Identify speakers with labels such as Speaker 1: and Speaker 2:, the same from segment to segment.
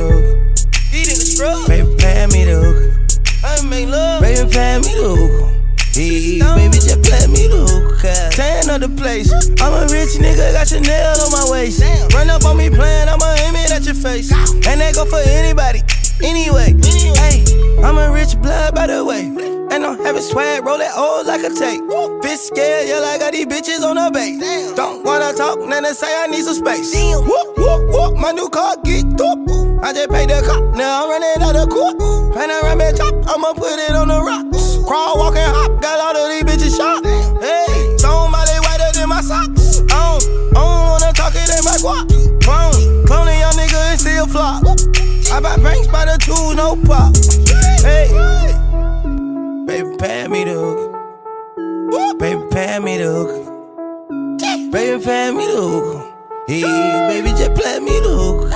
Speaker 1: hook.
Speaker 2: Eat in the scrub.
Speaker 1: Baby, pay me the hook.
Speaker 2: I make love.
Speaker 1: Baby, pay me the hook. Hey, baby, just play me the hook. Tan up the place. I'm a rich nigga, got Chanel on my waist. Run up on me playing, I'ma aim it at your face. And that go for anybody, anyway. Hey, I'm a rich blood by the way. And I'm having swag, roll that old like a tape. Bitch scared, yeah, I got these bitches on the base. Don't wanna talk, then they say I need some space. Whoop, whoop, whoop, my new car get up. I just paid the cop, now I'm running out of court. Panoramic top, I'ma put it on the rocks. Crawl, walk, and hop, got all of these bitches shot. Hey, somebody whiter than my socks. I don't wanna talk, it ain't my guap. Clone a young nigga and still flop. I buy banks by the tools, no pop. Hey, baby, pay me the hook. Baby, pay me the hook. Baby, pay me the hook. Hey, baby, just play me the hook.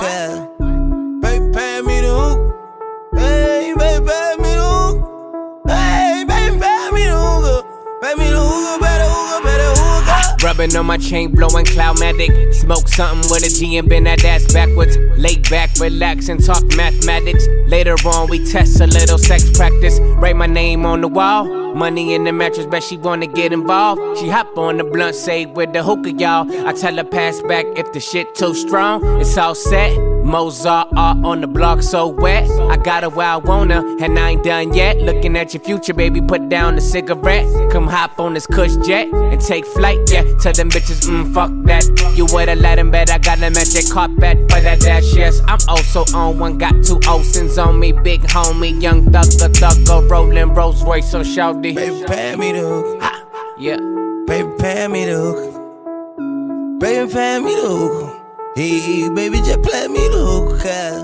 Speaker 1: Baby, pay me the hook. Hey, baby, pay me the hook. Hey, baby, pay me the hook. Pay me the hook, better hook, better hook.
Speaker 3: Rubbing on my chain, blowing Cloudmatic. Smoke something with a G and bend that ass backwards. Lay back, relax and talk mathematics. Later on, we test a little sex practice. Write my name on the wall. Money in the mattress, bet she wanna get involved. She hop on the blunt, say with the hookah, y'all. I tell her pass back if the shit too strong. It's all set. Mozart art on the block so wet. I got her where I want her, and I ain't done yet. Looking at your future, baby, put down the cigarette. Come hop on this cush jet and take flight, yeah. Tell them bitches, fuck that. You would've let him bet I got a magic carpet for that dash, yes. I'm also on one, got 2 Olsens on me. Big homie, young thugger, rolling Rolls Royce, so shouty.
Speaker 1: Baby, pay me the hook.
Speaker 3: Yeah.
Speaker 1: Baby, pay me the hook. Baby, pay me the hook. Hey, baby, just play me the hook.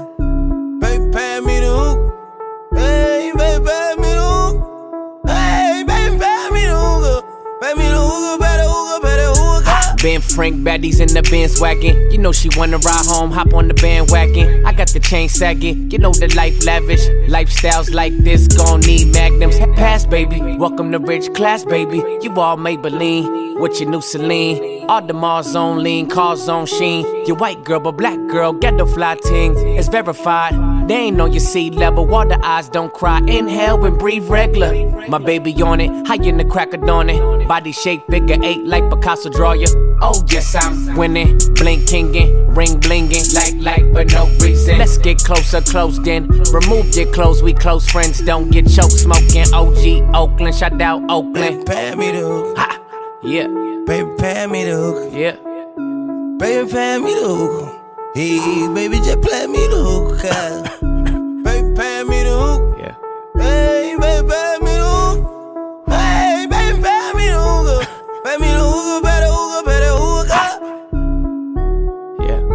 Speaker 1: Baby, pay me the hook. Hey, baby, pay me the hook. Hey, baby, pay me the hook. Pay me the hook, better hook, better hook.
Speaker 3: Ben Frank, baddies in the Benz wagon. You know she wanna ride home, hop on the bandwagon. I got the chain sagging, you know the life lavish. Lifestyles like this gon' need magnums. Pass, baby, welcome to rich class, baby. You all Maybelline with your new Celine. All the Mars on lean, cars on sheen. Your white girl, but black girl, get the fly ting. It's verified, they ain't on your sea level. Water eyes don't cry, inhale and breathe regular. My baby on it, high in the crack of dawn it. Body shape, figure 8 like Picasso draw ya. Oh yes, I'm winning, blinkingin', ring blingin', like, but no reason. Let's get closer, closed in. Remove your clothes, we close friends. Don't get choked smoking. OG Oakland, shout out Oakland.
Speaker 1: Baby, pay me the hook.
Speaker 3: Ha, yeah.
Speaker 1: Baby, pay me the hook.
Speaker 3: Yeah.
Speaker 1: Baby, pay me the hook. Hey, baby, just play me the hook. Baby, pay me the hook.
Speaker 3: Yeah.
Speaker 1: Hey, baby, pay me the hook. Hey, baby, pay me the hook. Pay me the hook, better hook, better hook.
Speaker 3: Yeah.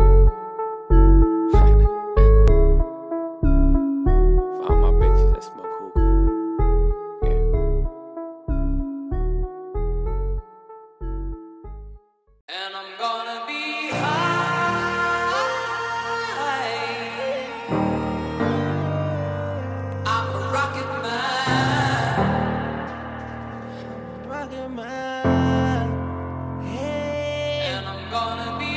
Speaker 3: For all my bitches that smoke hookah. Yeah.
Speaker 4: And I'm gonna be high. I'm a rocket man.
Speaker 1: Rocket man. Hey.
Speaker 4: And I'm gonna be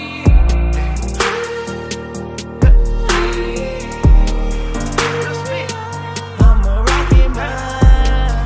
Speaker 1: I'm a rocket man.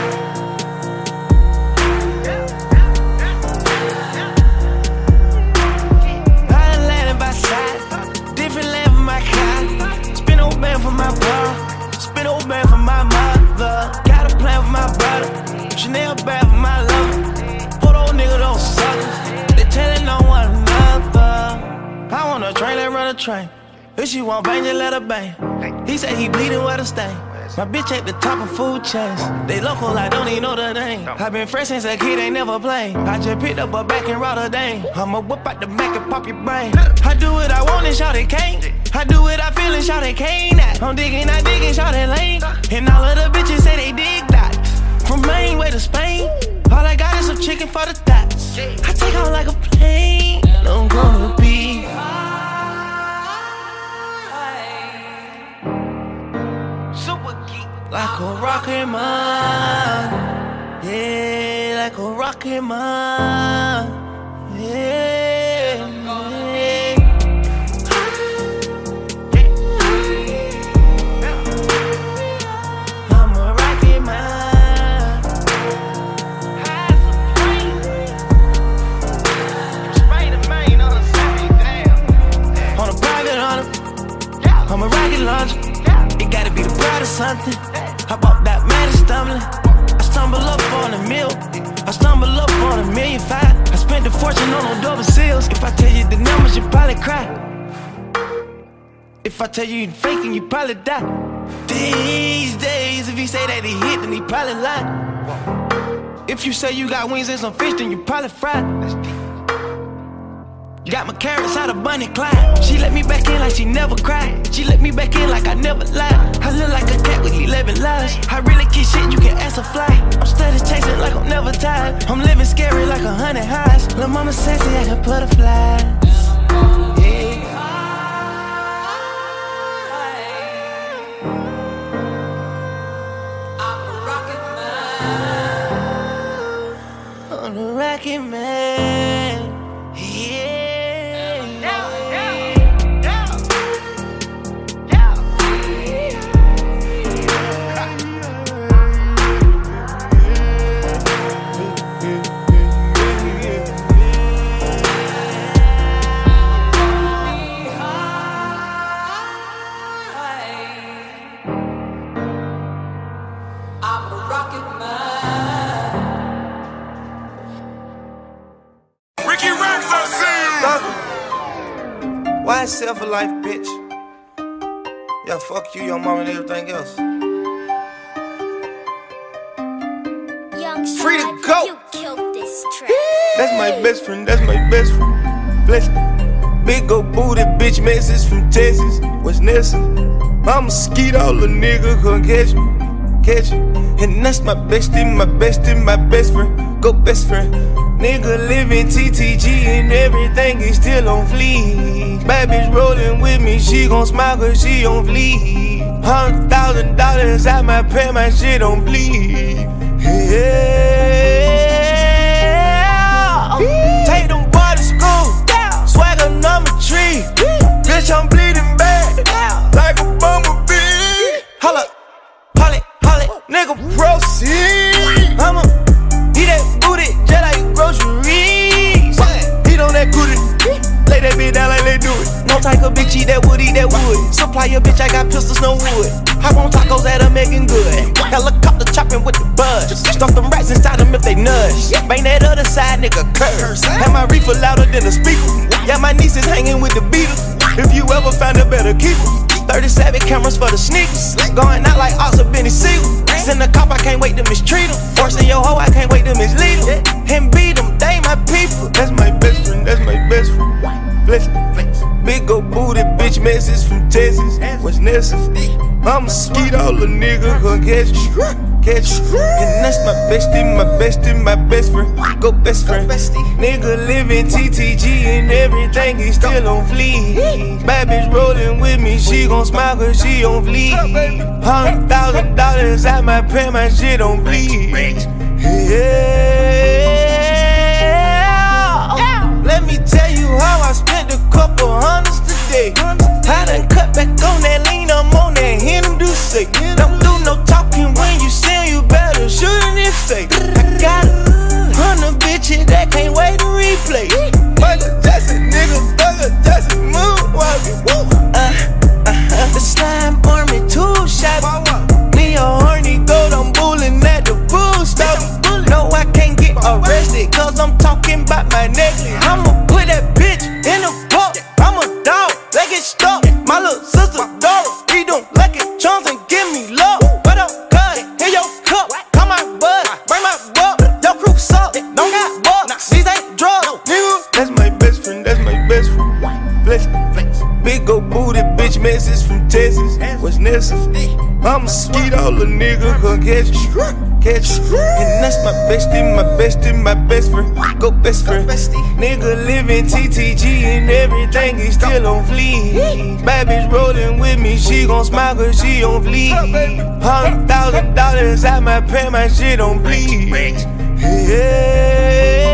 Speaker 1: I landed by side, different land for my car. Spin old man for my bro, spin old man for my mother. Got a plan for my brother, Chanel bag for my lover. Put old nigga don't suck, they telling on one another. I want a train, let run a train. If she want bang, just let her bang. He said he bleeding where to stay. My bitch at the top of food chains. They local, I don't even know the name. I been fresh since a kid, ain't never played. I just picked up a back in Rotterdam. I'ma whip out the Mac and pop your brain. I do what I want and shout it can't. I do what I feel and shout it can't. I'm digging, I digging, shout it lane. And all of the bitches say they dig that. From Maine way to Spain. All I got is some chicken for the thoughts. I take off like a plane. I'm gonna be super geek, like a rocket man. Yeah, like a rocket man. Yeah. or something. I bought that man and stumbling. I stumble up on a meal. I stumble up on $1,500,000. I spent a fortune on no double seals. If I tell you the numbers, you probably cry. If I tell you you're faking, you probably die. These days, if he say that he hit, then he probably lied. If you say you got wings and some fish, then you probably fried. Got my carrots out of Bunny Clyde. She let me back in like she never cried. She let me back in like I never lied. I look like a cat with 11 lives. I really kick shit, you can ask a fly. I'm steady chasing like I'm never tired. I'm living scary like 100 highs. Lil' mama sassy, I can butterflies. I'm a rocket man. Why self a life, bitch? Yeah, fuck you, your mom, and everything else. Free to go.
Speaker 5: You killed this track.
Speaker 1: That's my best friend. That's my best friend. Bless me. Big old booty bitch message from Texas. What's necessary? I'ma skeet all the nigga come catch me, catch me. And that's my bestie, my bestie, my best friend. Go best friend. Nigga living TTG and everything is still on fleek. Bad bitch rolling with me, she gon' smile cause she on fleek. $100,000 out my pay, my shit on bleed. Yeah. Take them boys to school, swagger number 3. Bitch, I'm bleeding bad, like a bumblebee. Holla, holly, holly, nigga proceed. I'ma eat that booty just like groceries. Eat on that cootie, lay that bitch down like they do it. No type of bitch eat that wood, eat that wood. Supply your bitch, I got pistols, no wood. Hop on tacos that are making good. Helicopter chopping with the buzz. Stuff them rats inside them if they nudge. Bang that other side, nigga, curse. Have my reefer louder than a speaker. Yeah, my niece is hanging with the Beatles. If you ever find a better keeper. 37 cameras for the sneakers. Going out like Oscar Benny Siegel. Send a cop, I can't wait to mistreat him. Forcing your hoe, I can't wait to mislead him. And beat them, they my people. That's my best friend, that's my best friend. Bless me. Big old booty bitch message from Texas. What's necessary? I'ma skeet all the nigga come catch me, catch me. And that's my bestie, my bestie, my best friend. Go best friend. Nigga living TTG and everything is still on fleek. Bad bitch rolling with me, she gon' smile cause she on fleek. $100,000 out my pay, my shit on bleed. Yeah. Let me tell you how I spent a couple hundreds today. I done cut back on that lean, I'm on that Hennessy do say. Don't do no talking when you sin, you better shoot in his face. I got 100 bitches that can't wait to replay. Michael Jackson, nigga, Thugger Jackson, moonwalking. The slime army, 2 shots. Me a horny goat, I'm bulling at the bull stop. No, I can't get arrested, cause I'm talking about my necklace. I'ma put that bitch in a book. I'm a dog, let it stuck. My little sister, Dora, we don't like it, chums and give me love. What up, cuz? Here your cup, call my bud, bring my buck. Your crew suck, don't got bucks. These ain't drugs, nigga. That's my best friend, that's my best friend. Bless me. Big old booty bitch message from Texas. What's necessary? I'ma skeet all the nigga come catch me, catch me. And that's my bestie, my bestie, my best friend. Go best friend. Nigga living TTG and everything is still on fleek. Bad bitch rolling with me, she gon' smile cause she on fleek. $100,000 out my pay, my shit on bleed. Yeah.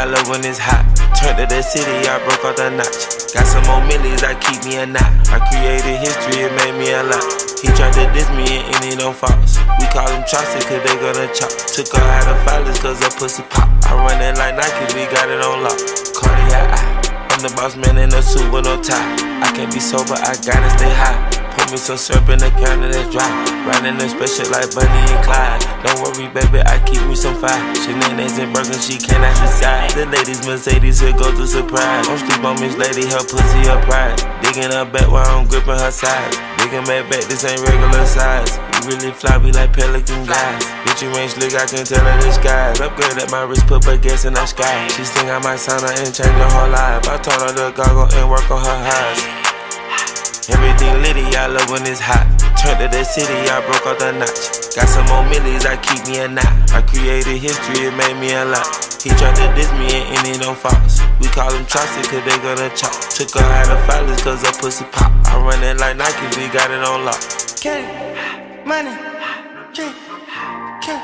Speaker 1: I love when it's hot. Turned to the city, I broke off the notch. Got some more millies, I keep me a knot. I created history, it made me a lot. He tried to diss me and any don't false. We call him Chaucer cause they gonna chop. Took her out of filers cause her pussy pop. I run it like Nike, we got it on lock. Cardiac eye, I'm the boss man in a suit with no tie. I can't be sober, I gotta stay high. Put me some syrup in the counter that's dry. Riding a special like Bunny and Clyde. Don't worry baby, I keep me some fire. Shenanigans and burgers, she cannot decide. The ladies Mercedes, here go to surprise. Don't sleep on Miss Lady, her pussy, her pride. Digging her back while I'm gripping her sides. Digging back, this ain't regular size. You really fly, we like pelican guys. Bitch, you ain't slick, I can tell her the skies. Upgrade at my wrist, put baguettes in the sky. She think I might sign her and change her whole life. I told her to goggle and work on her eyes. Everything litty, I love when it's hot. Turned to the city, I broke off the notch. Got some more millies, I keep me a knot. I created history, it made me a lot. He tried to diss me and any don't false. We call him Chaucer cause they gonna chop. Took her out of filers cause her pussy pop. I run it like Nike, we got it on lock.
Speaker 2: Candy, money, drink, candy,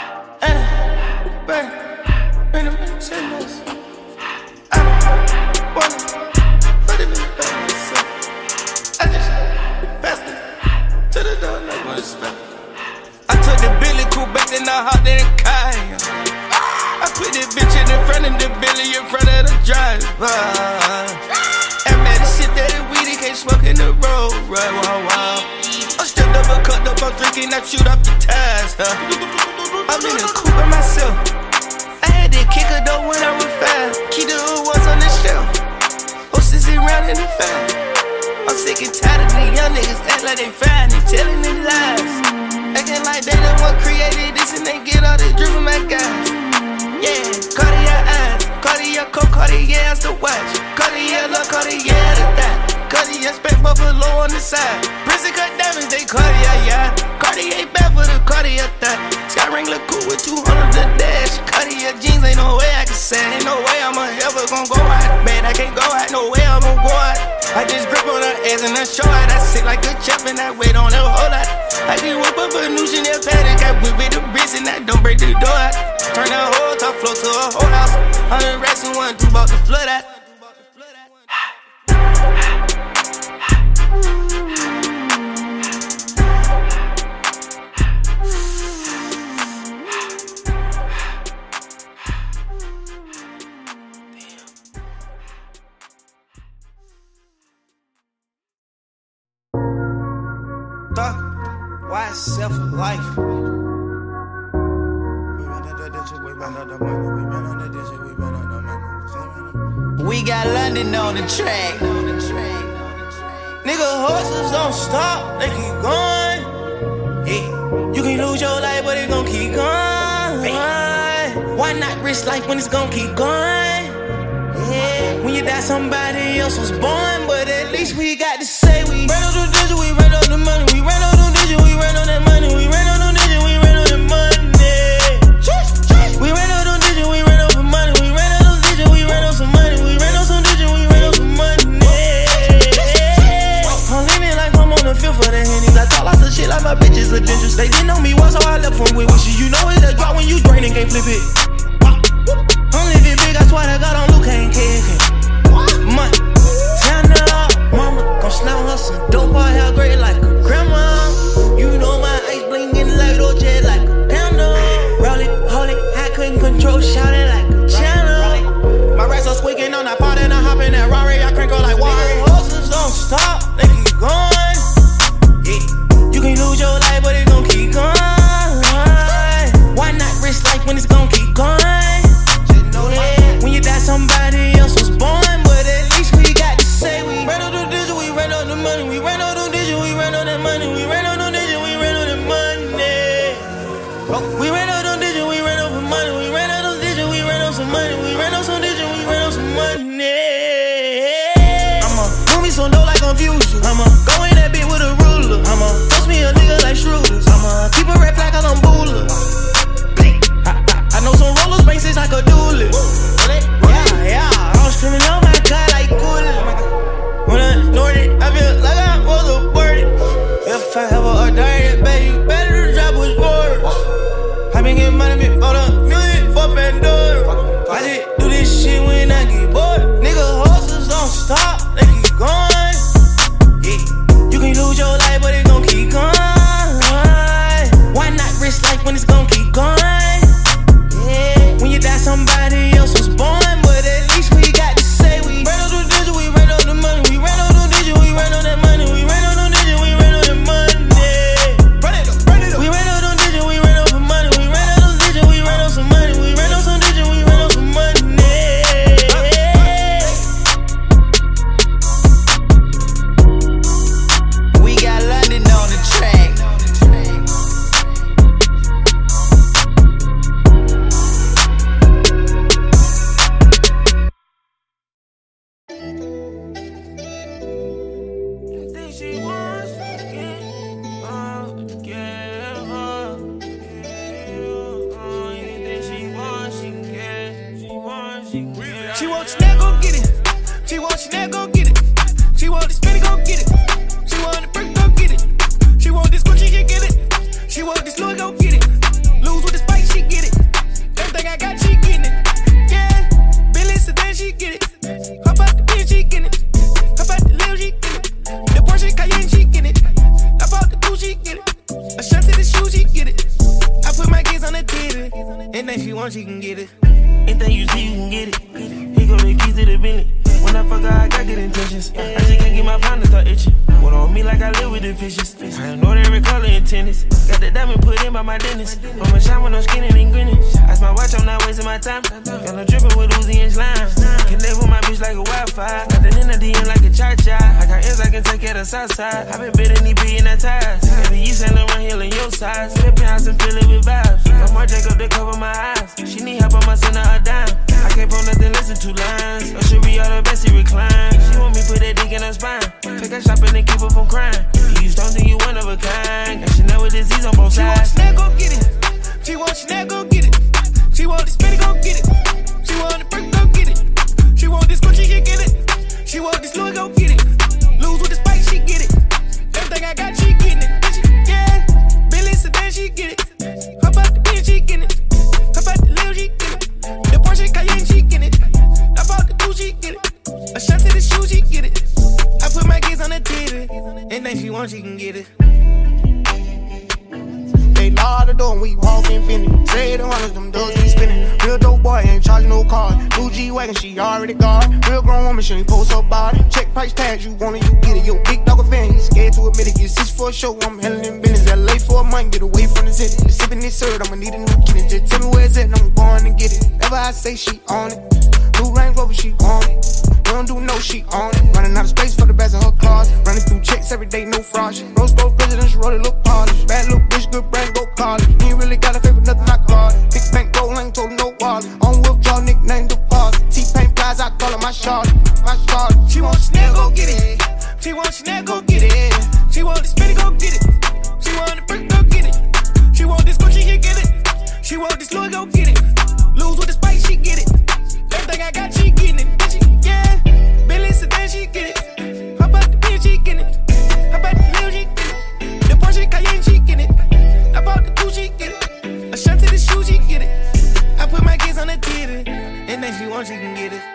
Speaker 2: burn, bring them in, say this. I don't wanna put it in the back myself. I just passed it to the door like what it's about. I took the Billy Cool back, then I hopped in the car. I put this bitch in front of the Billy, in front of the driver. And man, this shit that is weed, can't smoke in the road, right? Wow, wow. I'm stripped up and cut up, I'm drinking, I shoot off the tires, huh? I'm in the coupe by myself. I had that kicker though when I was fast. Keep the awards on the shelf. Hostess around in the fast. I'm sick and tired of these young niggas act like they fine and telling their lies. Acting like they the one created this and they get all this drip from my guys. Yeah, Cartier eyes, Cartier coat, Cartier has the watch. Cartier look, Cartier the thigh. Cartier spec buffalo on the side. Prison cut diamonds, they Cartier, yeah. Cartier bad for the Cartier thigh. Sky Wrangler cool with 200 the dash. Cartier jeans, ain't no way I can say. Ain't no way I'm ever gon' go out. Man, I can't go out, no way I'm gon' go out. I just grip on her ass and I show out. I sit like a chef and I wait on her whole lot. I just whip up a new Chanel paddock. I whip with the wrist and I don't break the door out. Turn that whole top floor to a whole house. 100 racks and 1 2 bout the flood out. Why self life? We ran out that shit, we ran out the money. We ran out that shit, we ran out the money. We got London on the track. Nigga, horses don't stop, they keep going. Yeah, you can lose your life, but it gon' keep going. Why not risk life when it's gon' keep going? Yeah, when you die, somebody else was born, but at least we got to say we ran out the digit, we ran out the money, we ran out the digit, we ran on that money, we ran out the digit, we ran on that money. We ran out the digit, we ran out the money, we ran out the digit, we ran out some money, we ran out some digit, we ran out some money. I'm leaning like I'm on the field for the Hennies. I talk lots of shit like my bitches are dangerous. They didn't know me once, so I left from with wishes. You know it's a drop when you drain and can't flip it. I'm living big, I swear to God, on Luke, ain't kicking. Money, turn up, mama, gon' snap her some dope, I have great like a grandma. You know my ice blingin' like Dolce, like a candle. Roll it, hold it, I couldn't control, shout it like a channel. My racks are squeaking on that pot and I hop in that Rari, I crank all like water. Horses don't stop, they keep going. Yeah, you can lose your life, but it gon' keep going. Why not risk life when it's gon' keep going? Yeah, when you die, somebody else was born, but at least we got to say we ran out the digit, we ran out the money, we ran out the digit, we ran out
Speaker 1: wants, she can get it.
Speaker 2: Anything you see, you can get it. He go the keys to the Bentley. When I fuck her, I got good intentions. I just can't get my pound to start itching. What on me like I live with the fishes. I know every color in tennis. Got the diamond put in by my dentist. I'ma shine when I'm skinny and grinning. Ice my watch, I'm not wasting my time. Got no dripping with Uzi and slime. Connect with my bitch like a Wi-Fi. Got the in the DM like a cha-cha. I got ends I can take care of the south side. I been bidding these being that ties. Baby, you Saint Laurent Hill in your size. Flip house and fill it with vibes. I'm more Jacob to cover my eyes. She need help, I'ma send her a dime. I can't pull nothing, listen to lines. Or should be all the best, he recline. She want me put that dick in her spine. Take her shopping and keep her from crying. You don't think you one of a kind. Got Chanel with disease on both sides.
Speaker 1: She want Chanel, go get it. She want Chanel, go get it. She want the Spinny, go get it. She want the brick, go get it. She want this Gucci, she get it. She want this Louis, go get it. Lose with the spike, she get it. Everything I got, she getting it. Yeah, Billy Sedan, she get it. How about the bitch, she getting it. How about the Lil, she get it. The Porsche Cayenne, she get it. How about the Gucci, she get it. A shot to the shoe, she get it. I put my kids on the TV. Anything she wants, she can get it.
Speaker 5: They lock the door when we walk infinity. Say the hundreds, them doors be spinning. Real dope boy ain't charging no car. Blue G-Wagon, she already got. Real grown woman, she ain't post her body. Check price tags, you want it, you get it. Yo, big dog a fan, he scared to admit it. Get 6 for a show, I'm handling in business. LA for a month, get away from the city. The sipping this syrup, I'ma need a new kid. Just tell me where it's at, and I'm going to get it. Whatever I say, she on it. Blue Range Rover, she on it. We don't do no, she on it. Running out of space for the best of her cars. Running through checks every day, no fraud. Rose gold presidents, roll it, look polished. Bad little bitch, good brain, go college. He ain't really got a favorite, nothing I got. Big bank roll, ain't told him no wallet. On withdraw, nickname the boss. T-Pain prize, I call her my shot. My shot.
Speaker 1: She want Chanel, go get it. She want Chanel, go get it. She want the Spinny, go get it. She want the brick, go get it. She want this Gucci, she get it. She want this Louis, go get it. Lose with the spike, she get it. Everything I got, she getting it. Yeah, Billy Sedan, she get it. How about the bitch, she getting it. How about the Lil, she get it. The Porsche Cayenne, she get it. How about the Gucci, she get it. A shot to the shoe, she get it. I put my kids on the TV. Anything she wants, she can get it.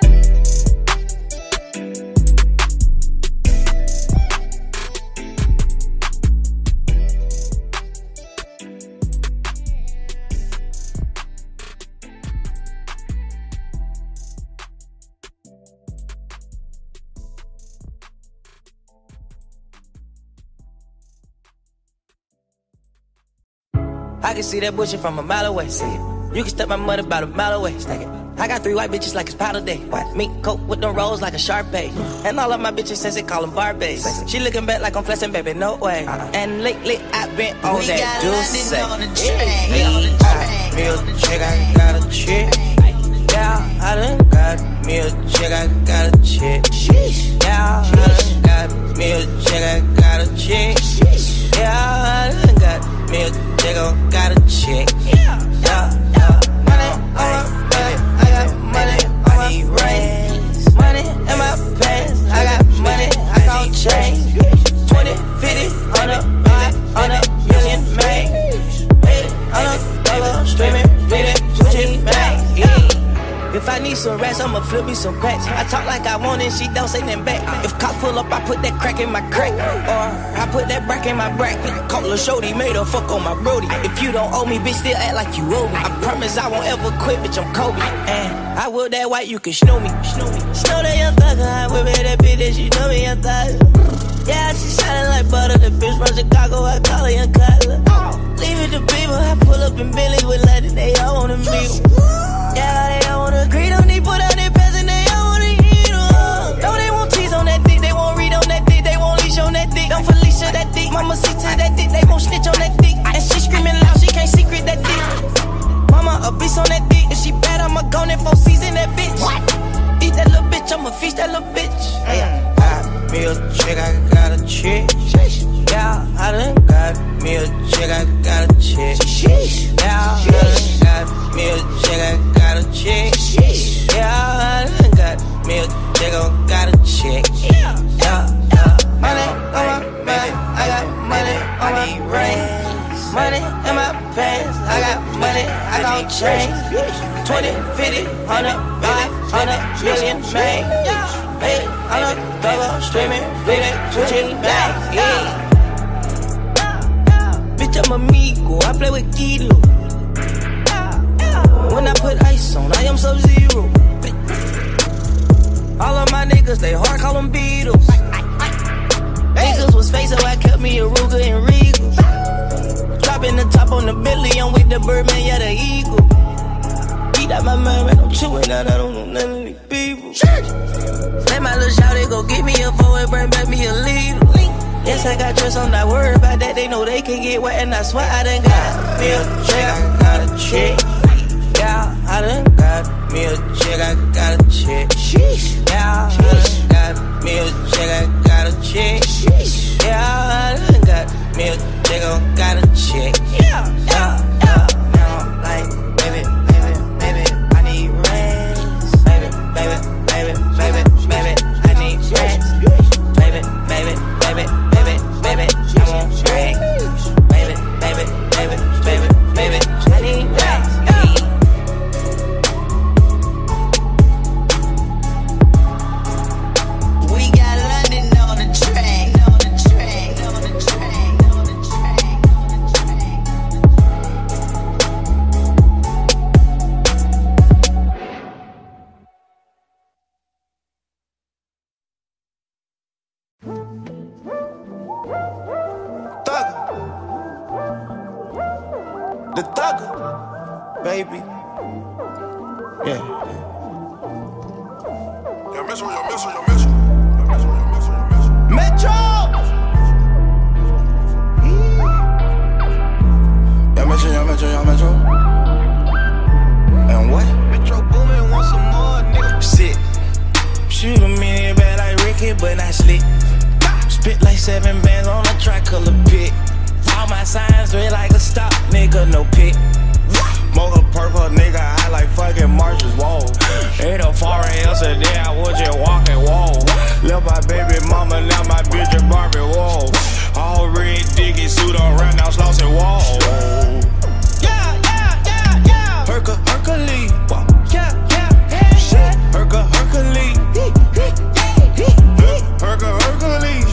Speaker 6: I can see that bullshit from a mile away. Say it. You can step my mother about a mile away. Stack it. I got 3 white bitches like it's powder day. What? Mink coat with them rolls like a Sharpay. And all of my bitches since they call them Barbies. She looking back like I'm flexing, baby, no way. And lately I've been on we that juice. I got me a chick, I got a chick. Yeah, I done got me a chick, I got a chick. Yeah, I done got me a chick, I got a chick. Yeah, I done got me a chick, I got a chick. Yeah, money on my back, I got money on my brains. Money in my pants, I got money, I got change. 20, 50, 100, million, man. $800 streaming, feeding, Gucci bag. If I need some rats, I'ma flip me some packs. I talk like I want it, she don't say nothing back. If cops pull up, I put that crack in my crack. Or I put that brack in my brack. Call her shorty, made her fuck on my brody. If you don't owe me, bitch, still act like you owe me. I promise I won't ever quit, bitch, I'm Kobe. And I will that white, you can snow me. Snow that young thugger, I whip it, that bitch, that she know me, young thugger. Yeah, she shining like butter, the bitch from Chicago, I call her young Cutler. Leave it to people, I pull up in Billy with Latin, they all wanna meet. Yeah, they all wanna agree, don't need put out their pants and they all wanna eat them. No, they won't tease on that dick, they won't read on that dick, they won't leash on that dick. Don't Felicia that dick, mama see to that dick, they won't snitch on that dick. And she screaming loud, she can't secret that dick. Mama a beast on that dick, if she bad, I'ma go in 4 season that bitch. What? Eat that little bitch, I'ma feast that little bitch. Me a chick, I got a chick. Yeah, I done got me a chick, I got a chick. Yeah, I done got me a chick, I got a chick. Yeah, I done got me a chick, I got a chick. Yeah, money on my back, I got money on my rings. Money in my pants, I got money, I got change. 20, 50, 100, 500 million, man. $800 streaming, feeding, Gucci bag. Bitch, I'm amigo, I play with Kilo. When I put ice on, I am Sub-Zero. All of my niggas, they hard, call them Beatles. Niggas was fake, so I kept me a Ruger and Regal. Dropping the top on the Bentley, I'm with the Birdman, yeah, the Eagle. Eat out my mind, man, I'm chewing out, I don't know none of these people. Let my little shawty go get me a 4 and bring back me a leader. Yes, I got trust, I'm not worried about that. They know they can get wet, and I swear I done got me a check, I got a check. Yeah, I done got me a check, I got a check. Yeah, I done got me a check, I got a check. Yeah, I done got me a check, I got a check. Yeah, yeah, yeah. Now I'm like, baby, baby, baby, I need rest. Baby, baby, baby, baby, baby, I need rest. Baby, baby, baby, baby, baby, I want rest. Baby, baby, baby, baby, baby, I need rest. We got London on the track, on the track, on the track, on the track, on the track.
Speaker 1: The thugger, baby. Yeah. Metro! Y'all Metro. And what? Metro Boomin, want some more, nigga. Shit. Shoot a minute bad like Ricky, but not slick. Spit like 7 bands on a tricolor pit. All my signs red like a stop, nigga, no pit. Mocha purple, nigga, I like fucking marshes, whoa. Ain't no foreign else a day, I was just walking, whoa. Left my baby mama, now my bitch is Barbie, whoa. All red, diggy, suit on round, now slossing, whoa. Yeah, yeah, yeah, yeah. Hercules, whoa. Yeah, yeah, yeah, shit. Hercules. Hercules.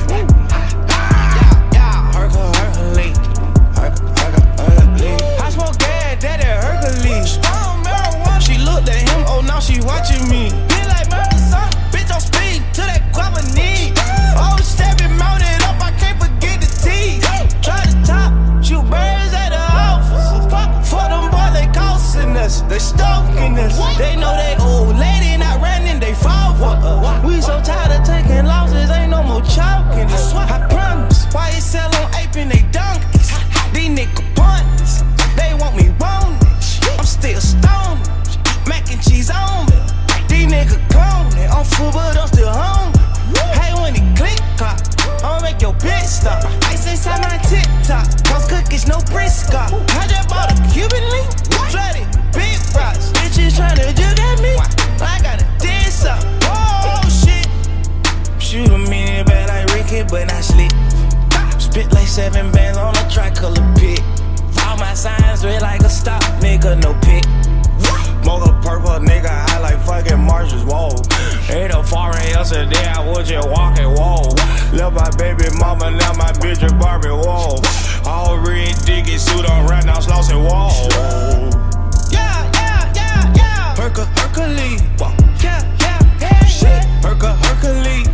Speaker 1: I smoke gas, daddy Hercules. Strong marijuana. She looked at him, oh now she watching me. Be like son, bitch on speed to that guava knee. Oh, stepping mounted up, I can't forget the teeth. Try to top, shoot birds at the office. For them boys, they costing us, they stalking us. They know they old lady not running, they fall for us. We so tired of taking losses, ain't no more chalking us. I promise, why you sell on ape and they donkeys? These niggas pointless, they want me wrong. I'm still stoned, mac and cheese on me. These niggas cloning, I'm full but I'm still home. Hey, when it click clock, I'ma make your bitch stop. Ice inside my TikTok, cause cookies no brisket. I just bought a Cuban link, flooded big rocks. Bitches tryna jig at me, I gotta diss up. Oh shit, shoot a minute bad like Ricky, but not slick. Spit like 7 bands on a tricolor pit. All my signs red like a stop, nigga, no pit. Mocha purple, nigga, I like fucking marshes, whoa. Ain't no foreign else a day, I was just walking, whoa. Left my baby mama, now my bitch is Barbie, whoa. All red, diggy, suit on round, now slossing, whoa. Yeah, yeah, yeah, yeah. Hercules, whoa. Yeah, yeah, yeah, shit. Hercules.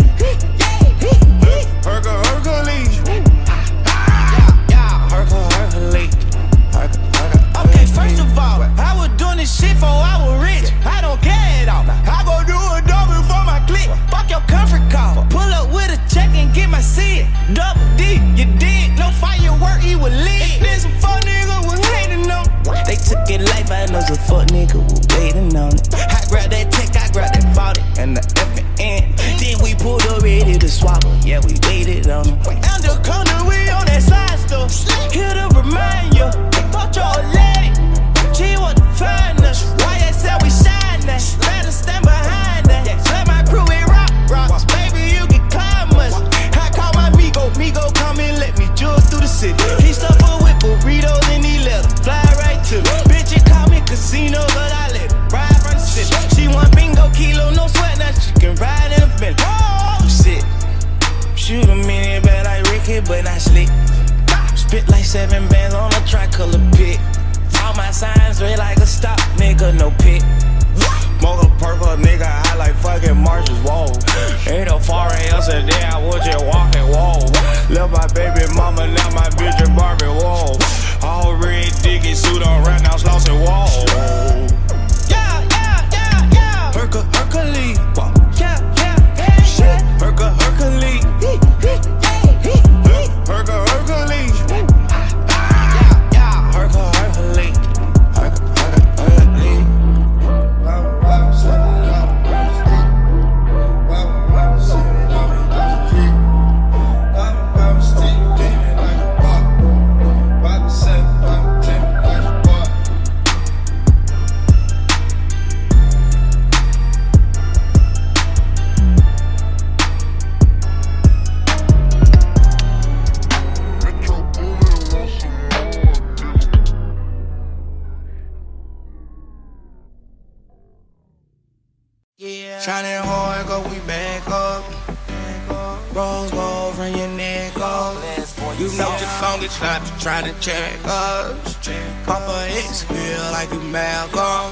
Speaker 1: Hercules. Okay, first of all, I was doing this shit before I was rich. I don't care at all. I go do a double for my click. Fuck your comfort call. Pull up with a check and get my seat. Double D, you did. No firework, he was lit. Then some fuck nigga was hating on. They took it life, I know some fuck nigga was waiting on it. I grabbed that tech, I grabbed that 40 and the FN. Then we pulled up ready to swap her. Yeah, we waited on him. Under corner, we on that side stuff. Here to remind you, fuck your lady. She was to find us. YSL, we shine that. Let us stand behind that. Let my crew in rocks. Baby, you can climb us. I call my Migo come and let me jewel through the city. He stuffed her with burritos and he let her fly right to me. Bitch, it call me casino, but I let her ride from the city. She want bingo, kilo, no sweat, now she can ride in a Bentley. Oh, shit. Shoot a minute bad like Ricky, but not slick. Spit like 7 bands on a tricolor pit.
Speaker 6: All my signs red like a stop, nigga, no pick.
Speaker 7: Smoke a purple, nigga, I like fucking Marshall's wall. Ain't no foreign yesterday, I was just walking wall. Left my baby mama, now my bitch at Barbie wall. All red dicky suit on right now, Slauson wall.
Speaker 6: Yeah.
Speaker 7: Hercules.
Speaker 6: Yeah.
Speaker 7: Shit. Hercules. Hercules.
Speaker 5: Shining hard, go we back up. Rose gold from your neck up. You know the longest time to try to check us. Papa X feel like you Malcolm.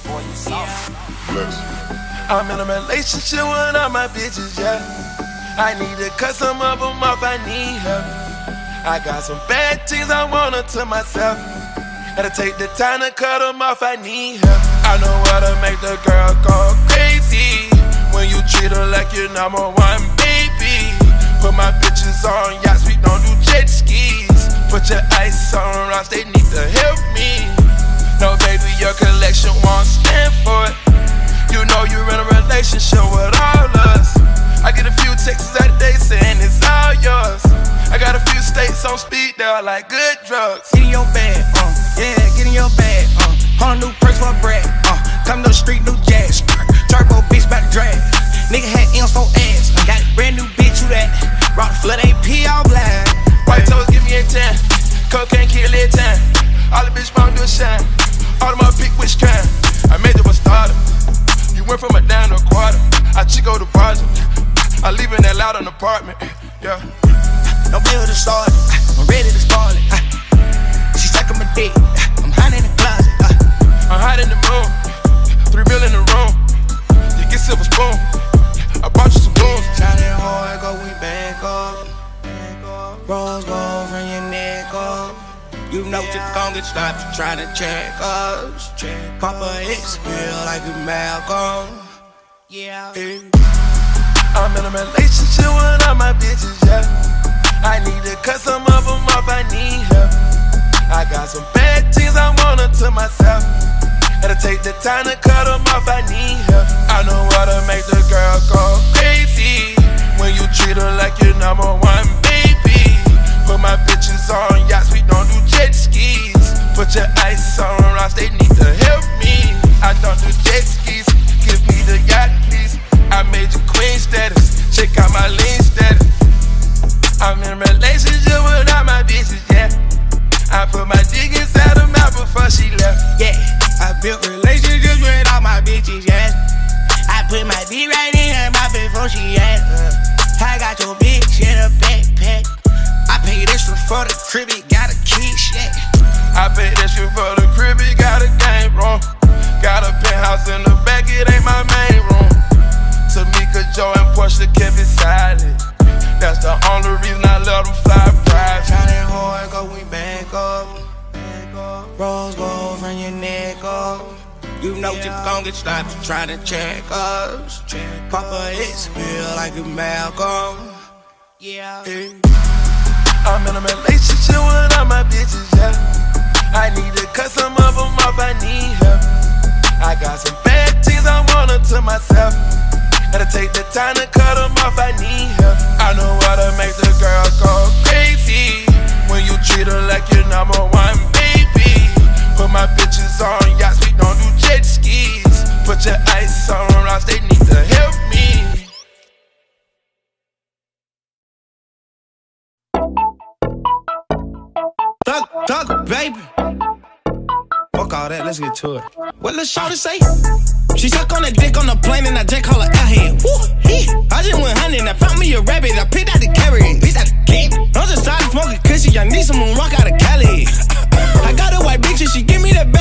Speaker 2: I'm in a relationship with all my bitches, yeah. I need to cut some of them off, I need help. I got some bad things I want to myself. Gotta take the time to cut them off, I need help. I know how to make the girl go crazy when you treat her like your number one baby. Put my bitches on yachts, we don't do jet skis. Put your ice on rocks, they need to help me. No baby, your collection won't stand for it. You know you're in a relationship with all us. I get a few texts out a day saying it's all yours. I got a few states on speed dial like good drugs.
Speaker 5: Get in your bag, yeah, get in your bag, 100 new perks for a bread, come to the street, new jazz, turbo bitch back to drag. Nigga had M's for ass, got a brand new bitch, who that? Rock the flood AP all black.
Speaker 2: White toes give me a 10, cocaine kill it 10. All the bitch want do a shine, all of my pick which kind. I made it a starter, you went from a dime to a quarter. I Chico the project, I live in that loud an apartment, yeah.
Speaker 5: No bill to start it, I'm ready to spoil it. She sucking my dick, I'm hiding in the closet.
Speaker 2: I'm hot in the moon, 3 mil in the room. You get silver spoon, I bought you some booze.
Speaker 5: Shining hard, go we back up. Rose gold from your neck up. You know the longest time to try to check us. Papa X feel like you Malcolm. Yeah.
Speaker 2: I'm in a relationship with all my bitches, yeah. I need to cut some of them off, I need help. I got some bad things I want to myself. Gotta take the time to cut them off, I need help. I know how to make the girl go crazy when you treat her like your number one baby. Put my bitches on yachts, we don't do jet skis. Put your ice on rocks, they need to help me. I don't do jet skis, give me the yacht please. I made you queen status, check out my lean status. I'm in a relationship with all my bitches, yeah. I put my dick inside her mouth before she left.
Speaker 5: Yeah, I built relationships with all my bitches, yeah. I put my dick right in her mouth before she asked. I got your bitch in a backpack. I paid extra for the crib, it got a key, yeah.
Speaker 2: I paid extra for the crib, it got a game room. Got a penthouse in the back, it ain't my main room. Tamika, Joe, and Portia kept it silent. That's the only reason I let them fly private.
Speaker 5: Shining hard, go we back up. Rose gold from your neck up. You know the longest time to try to check us. Papa X feel like you Malcolm. Yeah.
Speaker 2: I'm in a relationship with all my bitches, yeah. I need to cut some of them off, I need help. I got some bad things I want to myself. Gotta take the time to cut them off, I need help. I know how to make the girl go crazy when you treat her like your number one baby. Put my bitches on yachts, we don't do jet skis. Put your ice on rocks, they need to help me.
Speaker 5: Thug, baby. Fuck all that, let's get to it. What Lil' Shawty say? She suck on the dick on the plane and I just call her airhead. I just went hunting and I found me a rabbit. I picked out the carrot. I'm just started smoking cushion. I need some moon rock out of Cali. I got a white bitch and she give me that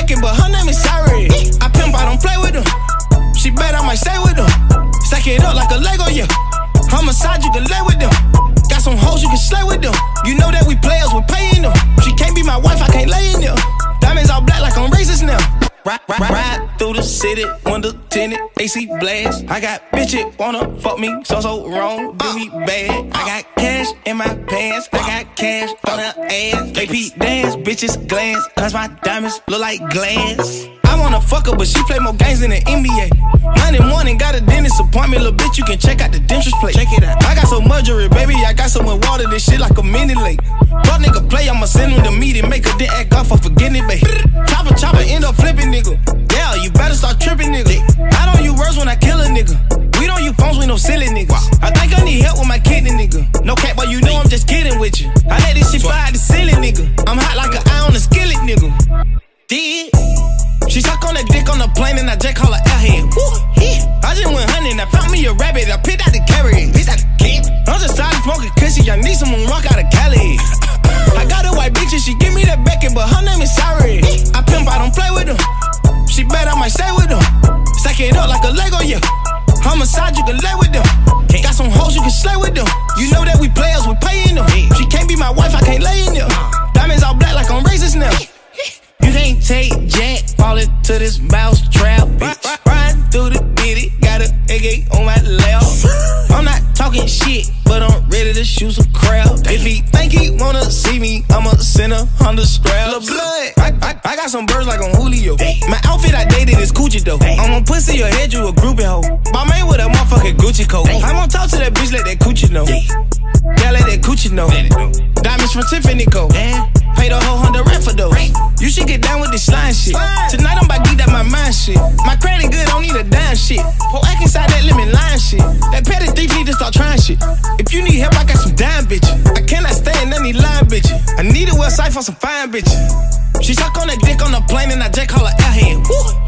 Speaker 1: fitted, window tinted, AC blast. I got bitches wanna fuck me, so wrong, do me bad. I got cash in my pants, I got cash on her ass. AP dance, bitches glance, cause my diamonds look like glass. I wanna fuck her, but she play more games than the NBA. Monday morning, got a dentist appointment, little bitch, you can check out the dentist plate. Check it out. I got some mercury, baby, I got so much water, this shit like a mini lake. Fuck nigga play, I'ma send him the meeting, make her then act off for forgetting it, babe. Chopper, end up flipping, nigga. Yeah, you better start tripping, nigga. I don't use words when I kill a nigga. We don't use phones with no silly niggas. I think I need help with my kidney, nigga. No cap, but you know I'm just kidding with you. I let this shit fly out the ceiling, nigga. I'm hot like an eye on a skillet, nigga. Did she suck on that dick on the plane and I just call her airhead. I just went hunting, I found me a rabbit, I picked out the carrot. I'm just tired of smoking cushy, I need someone rock out of Cali. I got a white bitch and she give me that Beckett, but her name is Sorry. I pimp, I don't play with them. She bet I might stay with them. Stack it up like a Lego, yeah. Homicide, you can lay with them. Got some hoes, you can slay with them. You know that we players, we paying them. She can't be my wife, I can't lay in them. Diamonds all black like on razors now. You can't take Jack, fall into this mouse trap, bitch. Riding through the bitty, got a AK on my lap. I'm not talking shit, but I'm ready to shoot some crap. If he think he wanna see me, I'ma send a 100 scraps. Blood, I got some birds like on Julio. My outfit I dated is Coochie though. I'm a pussy, your head, you a groupie hoe. My man with a motherfucking Gucci coat. I'm gonna talk to that bitch, let that Coochie know. Yeah, let that Coochie know. Diamonds from Tiffany Co. Pay the whole $100 for those. You should get down with this slime shit. Tonight I'm about to get that my mind shit. My credit good, don't need a dime shit. Pour act inside that lemon line shit. That petty thief need to start trying shit. If you need help, I got some dime bitches. I cannot stand any line bitches. I need a website for some fine bitches. She suck on that dick on the plane and I just call her airhead.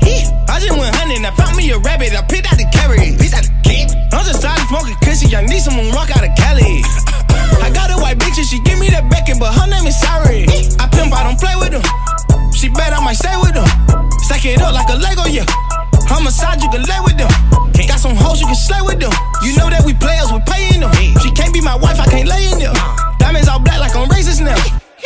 Speaker 1: I just went hunting, I found me a rabbit, I picked out the carrot. I'm just tired of smoking cushy, I need someone rock out of Cali. I got a white bitch and she give me that Beckett, but her name is Sorry. I pimp, I don't play with them. She bet I might stay with them. Stack it up like a Lego, yeah. Homicide, you can lay with them. Got some hoes, you can slay with them. You know that we players, we paying them. She can't be my wife, I can't lay in them. Diamonds all black like on razors now.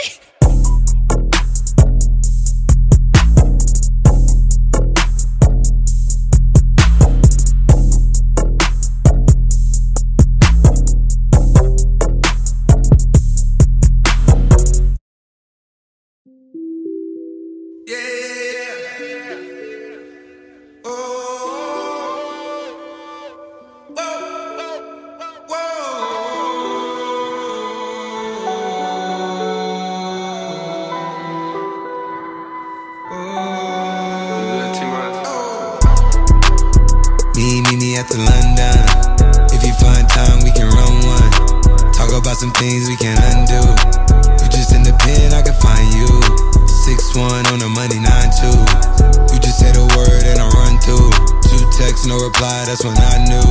Speaker 8: To London. If you find time, we can run one. Talk about some things we can undo. You just in the pen, I can find you. 6'1" on the money, 9'2". You just say the word and I run through. 2 texts, no reply, that's when I knew.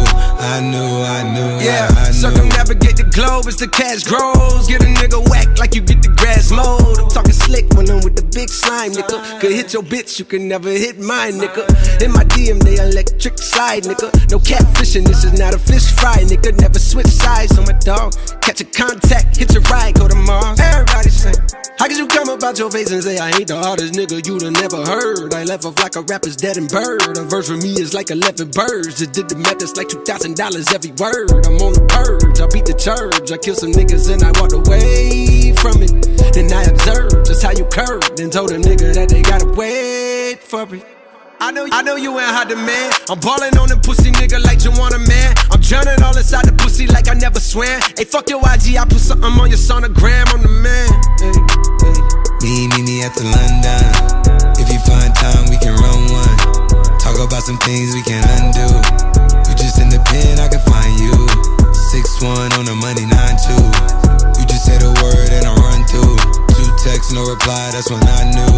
Speaker 8: Yeah, circumnavigate the globe as the cash grows. Get a nigga whack like you get the grass mowed. I'm talking slick when I'm with the big slime, nigga. Could hit your bitch, you can never hit mine, nigga. In my DM, they electric slide, nigga. No catfishing, this is not a fish fry, nigga. Never switch sides on my dog. Catch a contact, hit your ride, go to Mars. Everybody say, how could you come about your face and say I ain't the hardest nigga you'd have never heard? I left off like a rapper's dead and bird. A verse for me is like 11 birds. Just did the math, it's like $2,000 every word. I'm on the purge, I beat the church. I killed some niggas and I walked away from it. Then I observed just how you curved and told a nigga that they gotta wait for it. I know you ain't hot demand. I'm ballin' on them pussy nigga like you want a man. I'm drowning all inside the pussy like I never swam. Hey, fuck your IG, I put something on your sonogram. I'm the man. Hey. Meet me at the London. If you find time, we can run one. Talk about some things we can undo. You just in the pen, I can find you. 6'1" on the money, 9'2". You just say the word and I run through. 2 texts, no reply, that's when I knew,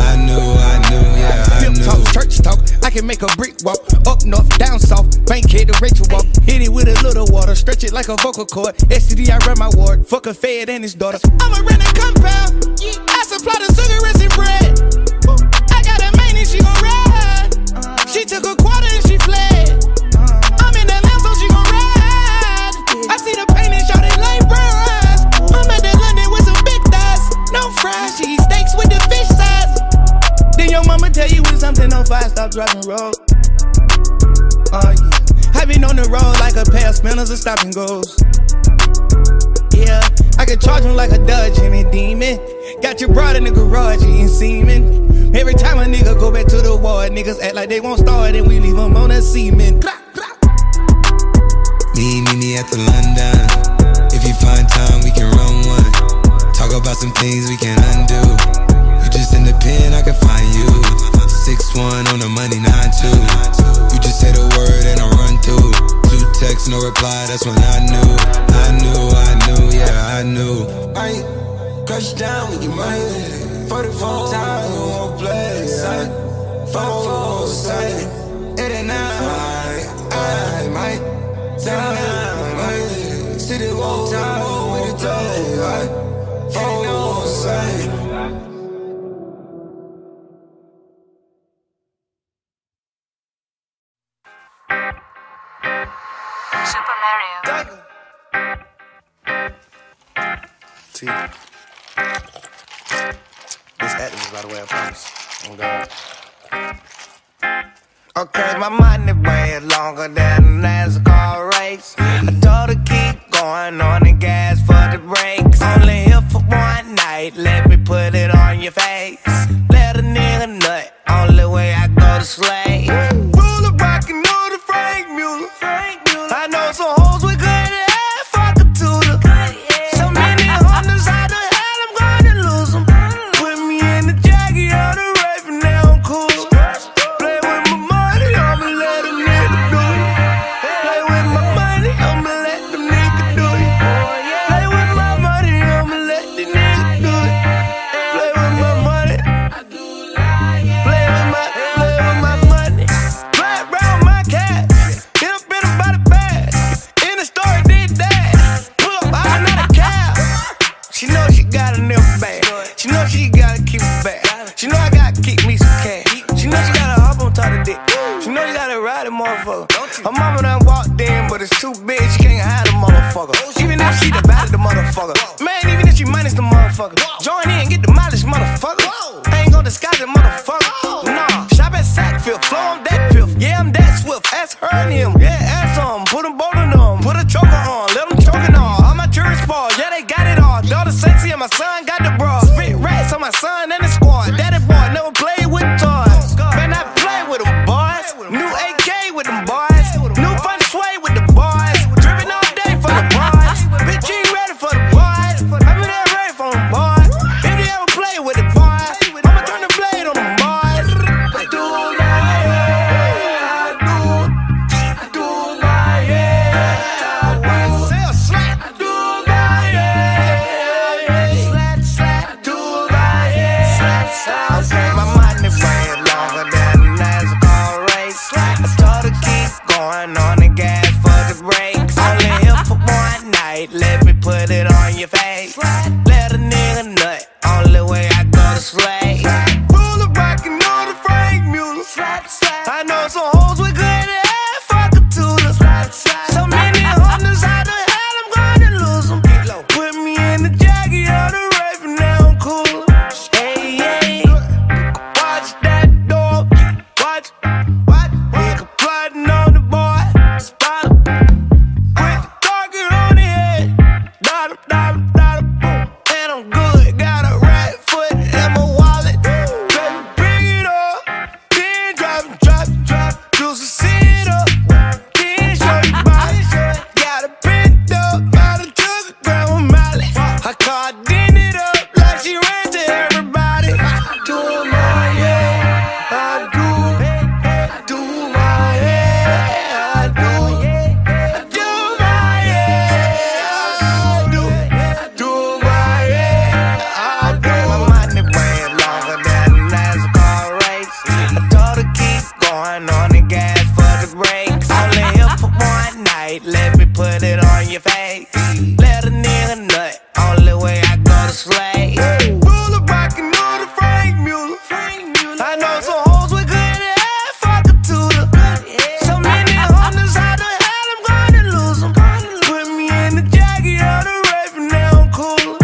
Speaker 8: yeah, I knew.
Speaker 1: Talk, church talk, I can make a brick walk. Up north, down south, Bankhead to Rachel walk. Hit it with a little water, stretch it like a vocal cord. STD, I run my ward, fuck a fed and his daughter. I'ma run a compound, I supply the cigarettes and bread. I got a main and she gon' ride. She took a quarter and she fled. I'm in the lamp so she gon' ride. I see the pain and shot it like brown eyes. I'm at the London with some big thighs. No fries, cheese steaks with the fish size. Then your mama tell you when something on fire, stop driving road.
Speaker 5: Yeah. I been on the road like a pair of spinners and stop and goes. Yeah, I can charge him like a Dodge and a demon. Got your broad in the garage eating semen. Every time a nigga go back to the ward, niggas act like they won't start and we leave them on that semen.
Speaker 8: Meet me at the London. If you find time, we can run one. Talk about some things we can undo. You just in the pen, I can find you. 6'1" on the money, 9'2". You just say the word and I run through. 2 texts, no reply, that's when I knew. Yeah, I knew.
Speaker 7: I crush down with your money. 44 times, we won't play. 4 say, 8 and 9. I might tell me. City won't time with the day. 4 say.
Speaker 9: Super Mario.
Speaker 2: T. This acting, by the way, I promise. Oh God.
Speaker 1: Okay, my money way longer than a NASCAR race. I told her keep going on the gas for the brakes. Only here for one night, let me put it on your face. Let a nigga nut, only way I go to slay. Ruler rockin' on the Frank Mueller. I know some hoes with good head, fuck a tutor. So many hunters, how the hell I'm gonna lose them? Put me in the jacket, on the rape, and now I'm cool. Play with my money, I'ma let a nigga do it. Play with my money, I'ma let the nigga do it. Play with my money, I'ma let the nigga do it. Play with my money. Play with my money. Play around my cat. Hit up in about a bag. In the story, did that. Pull up, I'm not a cab. She know she got a nipple bag. She know she gotta keep it back. She know I gotta keep me some cash. She know she gotta hop on top of dick. She know you gotta ride a motherfucker. Her mama done walked in, but it's too big, she can't hide the motherfucker. Even if she the bad the motherfucker. Man, even if she minus the motherfucker. Join in, get the mileage, motherfucker. I ain't gon' disguise it, motherfucker. Nah, shop at Sackfield, flow on that piff. Yeah, I'm that swift, ask her and him. Yeah, ask him, put them both in them. Put a choker on, let them choking on. All my tourists fall, yeah, they got it all. Daughter sexy and my son got the bra. Spit rats on my son and the squad. Daddy boy never played with toys. Man, I play with them boys. New AK with them boys. New fun sway with the boys. Dripping all day for the boys. Bitch, you ain't ready for the boys. I'm in that ready for them boys. If you ever play with the boys, I'ma turn the blade on them boys. I do my head. I do my head. Sell slack. I do my head. Slack, slack. I do my head. Slack, slack. Okay, my money way longer than a NASCAR race. I told her keep going on the gas for the brakes. Only here for one night, let me put it on your face. Let a nigga nut, only way I go to slay. Ruler rockin' on the Frank Mueller. I know some hoes with good head, fuck a tutor. So many hunters, how the hell I'm gonna lose them? Put me in the jacket, on the rape, and now I'm cool. Hey, hey, watch that door. Watch, nigga plotting on the boy. Spot him, quit the target on the head. Dot him, boom. And I'm good, got a right foot in my wallet. Baby, bring it up. Then drop, juice and sit up. Then show you body. Got a bent up, got a took a gram with Molly. Her car did it up like she ran to everybody. I do my head, I do my head, I do my head, I do my head. My money way longer than a NASCAR race. I told her keep going on the gas for the brakes. Only here for one night, let me put it on your face. Let a nigga nut, only way I go to slay. Ruler rockin' on the Frank Mueller. I know some hoes with good head, fuck a tutor. So many hunters, how the hell I'm gonna lose them? Put me in the jacket, on the rape, and now I'm cool.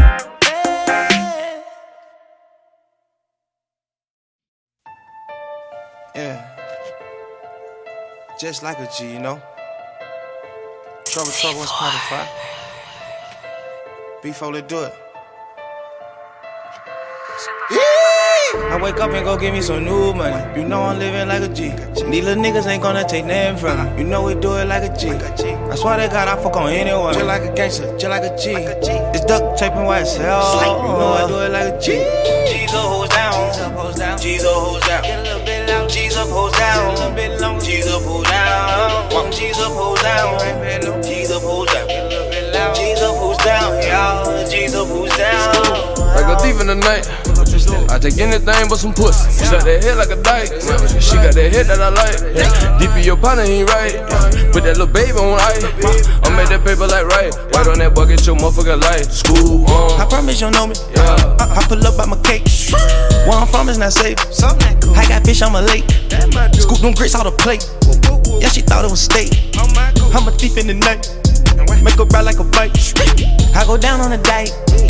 Speaker 1: Yeah. just like a G, you know? Trouble, what's qualified? Before they do it. I wake up and go get me some new money. You know I'm living like a G. These little niggas ain't gonna take nothing from me. You know we do it like a G. I swear to God I fuck on anyone. Just like a gangster, just like a G. It's duct taping white as hell. You know I do it like a G. G's up, hoes down. G's up, hoes down. G's up, hoes down. G's up, hoes down. G's up, hoes down. G's up, hoes down. G's up, hoes down. Y'all, G's up, hoes down.
Speaker 10: Like a thief in the night, I take anything but some pussy. She got that head like a dyke. She got that head that I like. Deep in your partner, he right. Put that little baby on ice. I make that paper like right. White on that bucket, your motherfucker life. School on.
Speaker 1: I promise you know me. I pull up by my cake. Where I'm from is not safe. I got fish on my lake. Scoop them grits out the plate. Yeah, she thought it was steak. I'm a thief in the night. Make her ride like a bike. I go down on the dike.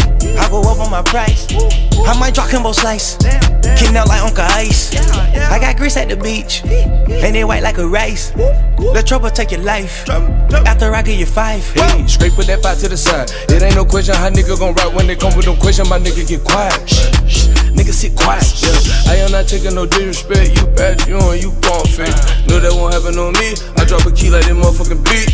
Speaker 1: I go up on my price. I might drop Kimbo Slice. Kicking out like Uncle Ice. I got grits at the beach. And they white like a rice. Let trouble take your life. After I get your 5.
Speaker 10: Hey, straight put that 5 to the side. It ain't no question how nigga gon' rap when they come with them questions. My nigga get quiet. Nigga sit quiet. Yeah. I am not taking no disrespect. You bad, you on, you gon' fake. Know that won't happen on me. I drop a key like that motherfucking beat.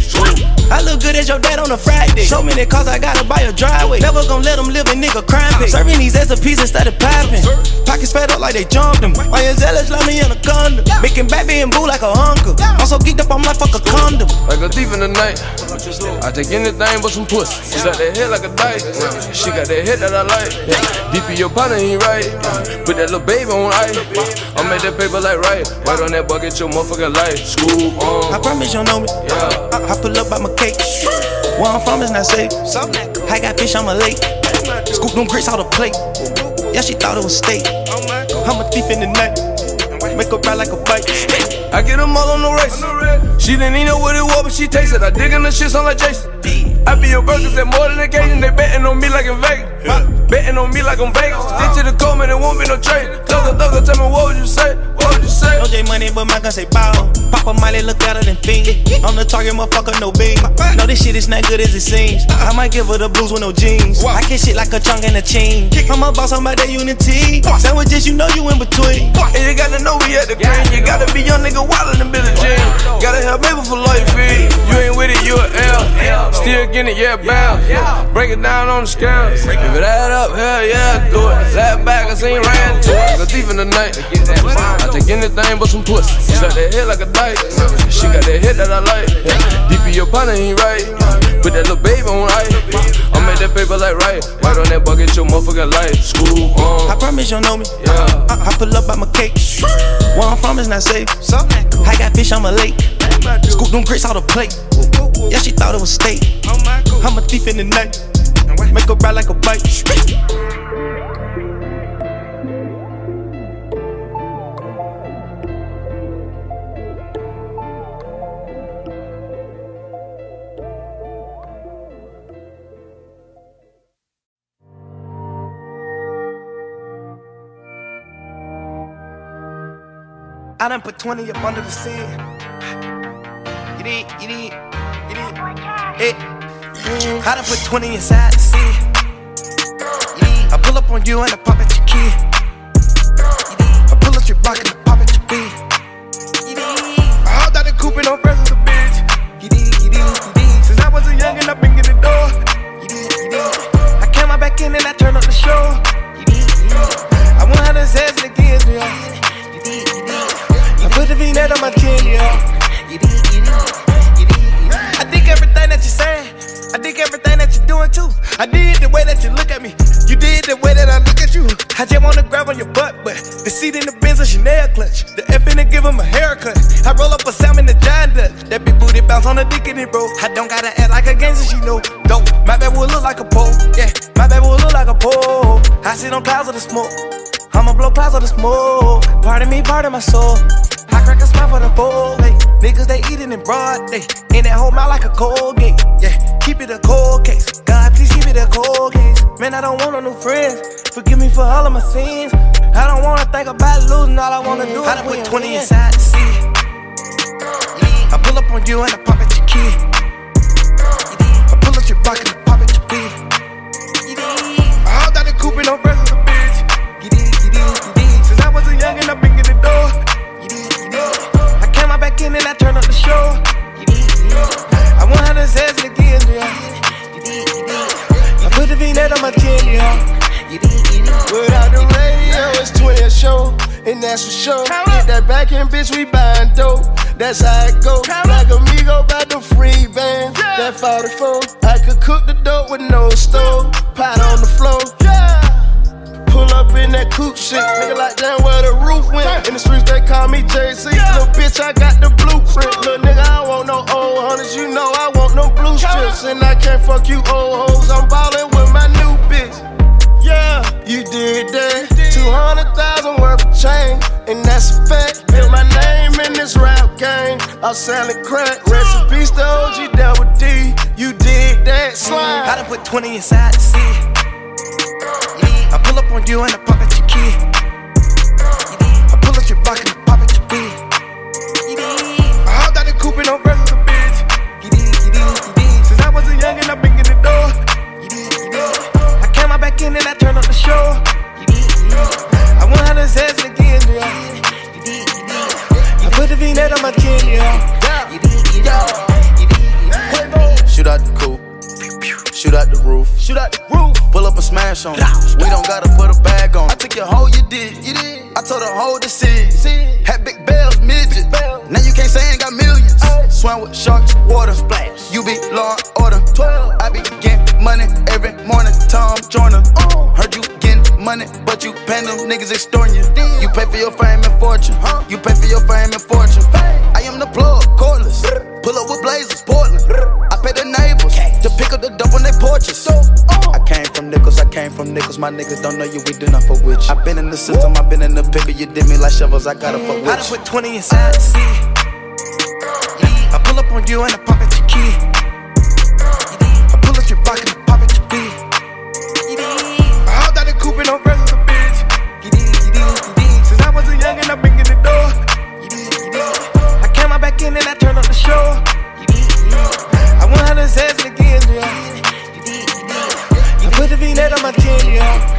Speaker 1: I look good as your dad on a Friday. So many cars I gotta buy a driveway. Never gon' let them live in nigga crime pay. Serving these SOPs instead of popping. Pockets fed up like they jumped them. Why you zealous like me in a condom? Making baby and boo like a uncle. I'm so geeked up I'm like fuck a condom.
Speaker 10: Like a thief in the night, I take anything but some pussy. She got that head like a dyke. She got that head that I like. Deep in your partner, he right. Put that little baby on ice. I make that paper like right. White on that bucket, your motherfucker life. School on.
Speaker 1: I promise you know me. I pull up by my cake. Where I'm from is not safe. I got fish on my lake. Scoop them grits out the plate. Yeah, she thought it was steak. I'm a thief in the night. Make her ride like a bike.
Speaker 10: I get them all on the race. She didn't even know what it was, but she tasted. I dig in the shit, sound like Jason. I be your burgers at more than occasion. They betting on me like in Vegas. Betting on me like I'm Vegas. Stick to the code, man, it won't be no trade. Thugger, tell me what would you say? What would you say?
Speaker 1: No J money, but my gun say bow. Papa Miley look better than Fiend. I'm the target, motherfucker, no bean. No, this shit is not good as it seems. I might give her the blues with no jeans. I get shit like a chunk and a chain. I'm a boss, I'm about that unity. Sandwiches, you know you in between.
Speaker 10: And you gotta know we at the green. You gotta be young nigga wild in the Billie Jean. Gotta have paper for life feed. You ain't with it, you a L. Still getting it, yeah, bounce. Break it down on the scale. If it add up, hell yeah, do it. Lap back, I seen ran to it. The thief in the night. I take anything but some pussy. She got that head like a dyke. She got that head that I like. Deep in your partner, he right. Put that little baby on ice. I make that paper like right. White on that bucket, your motherfucker life. School on.
Speaker 1: I promise you know me. I pull up by my cake. Where I'm from is not safe. I got fish on my lake. Scoop them grits out the plate. Yeah, she thought it was steak. I'm a thief in the night. Make her ride like a bike. I done put 20 up under the seat. You did. Hey. I done put 20 inside the seat. I pull up on you and I pop at your key. I pull up your block and I pop at your beat. I hopped out the coupe and I'm friends with the bitch. Since I was a youngin', I've been getting the door. I came out back in and I turned up the show. I want her to say it again, yeah. I put the V-net on my chin, yeah. I dig everything that you say. I dig everything that you're doing too. I did the way that you look at me. You did the way that I look at you. I just wanna grab on your butt, but the seat in the Benz a Chanel clutch. The F in to give him a haircut. I roll up a salmon the John does. That big booty bounce on the dick in it, bro. I don't gotta act like a gangster, she know. Dope. My baby will look like a pole. Yeah, my baby will look like a pole. I sit on clouds of the smoke. I'ma blow clouds of the smoke. Pardon me, pardon my soul. I crack a smile for the bowl, hey. Niggas, they eatin' in broad day. In that whole mouth like a cold gate. Yeah, keep it a cold case. God, please keep it a cold case. Man, I don't want no new friends. Forgive me for all of my sins. I don't wanna think about losing. All I wanna do is I done put 20 inside the seat. I
Speaker 5: up on you and I pop at your kid. I pull up your block and I pop at your bed. I hauled out the coupe and no rest of the bitch. Since I was a youngin', I been in the door. I came out back in and I turned up the show. I want her to say it again, yeah. I put the V-net on my chin, yeah.
Speaker 1: Without the radio, it's 20 a show, and that's for sure. Get that back end, bitch, we buying dope. That's how it go. Like amigo about the free band. That 44, I could cook the dope with no stove. Pot on the floor. Pull up in that coupe shit, nigga like damn where the roof went. In the streets they call me Jay-Z. Little bitch, I got the blueprint. Little nigga, I want no old hunters. You know I want no blue strips, and I can't fuck you old hoes. I'm ballin' with my new bitch. Yeah, you did that. 200,000 worth of change, and that's a fact. Built my name in this rap game. I'm selling crack. Recipes to OG Double D. You did that slime.
Speaker 5: I done put 20 inside the seat. I pull up on you and I pop at your kid. I pull up your block and I pop at your bed. I hauled out the coupe and no rest of the bitch. Since I was a youngin', I been in the door. I came out back in and I turned up the show. I want her to say it again, yeah. I put the V-net on my chin, yeah.
Speaker 1: Shoot out the coupe. Shoot out the roof. Shoot out the roof. Pull up a smash on it. We don't gotta put a bag on it. I took your hoe, you did. I told her hoe to see. Had big bells, midget. Now you can't say I ain't got millions. Swam with sharks, water. Splash. You be law and order. 12. I be getting money every morning. Tom Joyner. Heard you getting money, but you paying them niggas extorting you. You pay for your fame and fortune. You pay for your fame and fortune. I am the plug, cordless. Pull up with blazers, Portland. I pay the neighbors to pick up the dope on their porches. I came from nickels, my niggas don't know you, we do not fuck with you. I been in the system, I been in the pickle, you did me like shovels, I gotta fuck with you.
Speaker 5: I done put 20 inside the seat. I pull up on you and I pop at your kid. I pull up your block and I pop at your bed. I hauled out the coupe and no rest of the bitch. Since I was a youngin', I been in the door. I came out back in and I turned up the show. I want her to say it again, yeah. I put the V-net on my chin, yeah.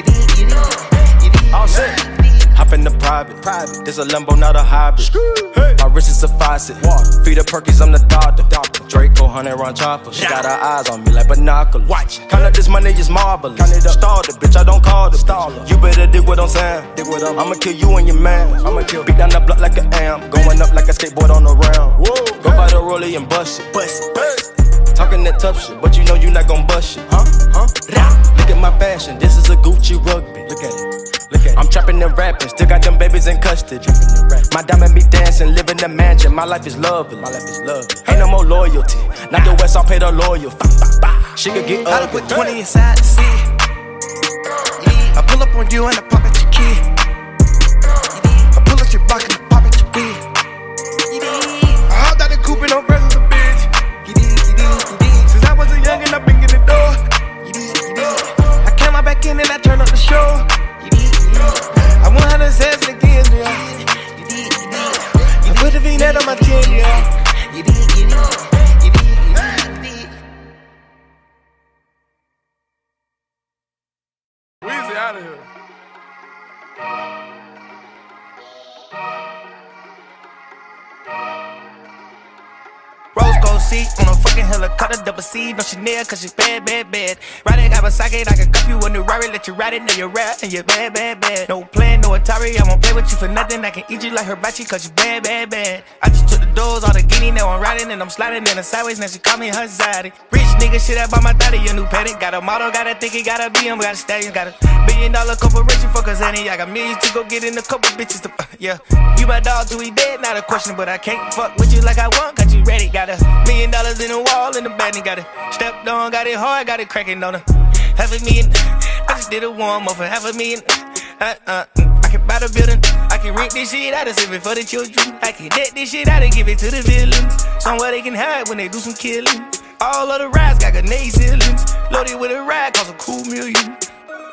Speaker 7: All set. Hop in the private. This a limbo, not a hybrid. My wrist is a faucet. Feed the Perkies, I'm the doctor. Draco, 100 round chopper. She got her eyes on me like binoculars. Watch. Count up this money, it's marvelous. Stall the bitch, I don't call the staller. You better dig what I'm saying. I'ma kill you and your man. Beat down the block like an amp. Going up like a skateboard on the round. Go by the rollie and bust it. Talking that tough shit, but you know you not gon' bust shit. Look at my fashion, this is a Gucci rugby. Look at it. I'm trapping and rapping, still got them babies in custody. My diamond be dancing, live in the mansion. My life is lovely. Ain't no more loyalty. Not the West, I'll pay the loyal. She could get
Speaker 5: I done
Speaker 7: ugly.
Speaker 5: put 20 inside the seat. I pull up on you and I pop at your kid. I pull up your block and I pop at your bed. I hauled out the coupe and no rest of the bitch. Since I was a youngin', I been in the door. I came out back in and I turned up the show. I want her to say it again, yeah. I put the V-net on my chin, yeah.
Speaker 10: Weezy out of here.
Speaker 6: Rose gold seat on a fucking helicopter, double C, no Chanel, cause she's bad. Riding Kawasaki, I can cup you a new Rari, let you ride it, know you're rap, and you're bad. No plan, no Atari, I won't play with you for nothing, I can eat you like hibachi, cause you bad. I just took the doors, all the guinea, now I'm riding, and I'm sliding in the sideways, now she call me her zaddy. Rich nigga, shit, I bought my daddy a new paddock, got a model, got a thicky, got a BM, got a stallion, got a $1 billion corporation for Kazani, I got millions to go get in a couple bitches to, yeah. You my dog till we dead, not a question, but I can't fuck with you like I want, cause you ready, got $1 million in the wall, in the bed, and got it stepped on, got it hard, got it cracking on her. $500,000, I just did a warm up for $500,000. I can buy the building, I can rent this shit out and save it for the children. I can deck this shit out and give it to the villains, somewhere they can hide when they do some killing. All of the rides got grenade ceilings, loaded with a ride, cost a cool $1 million. Rose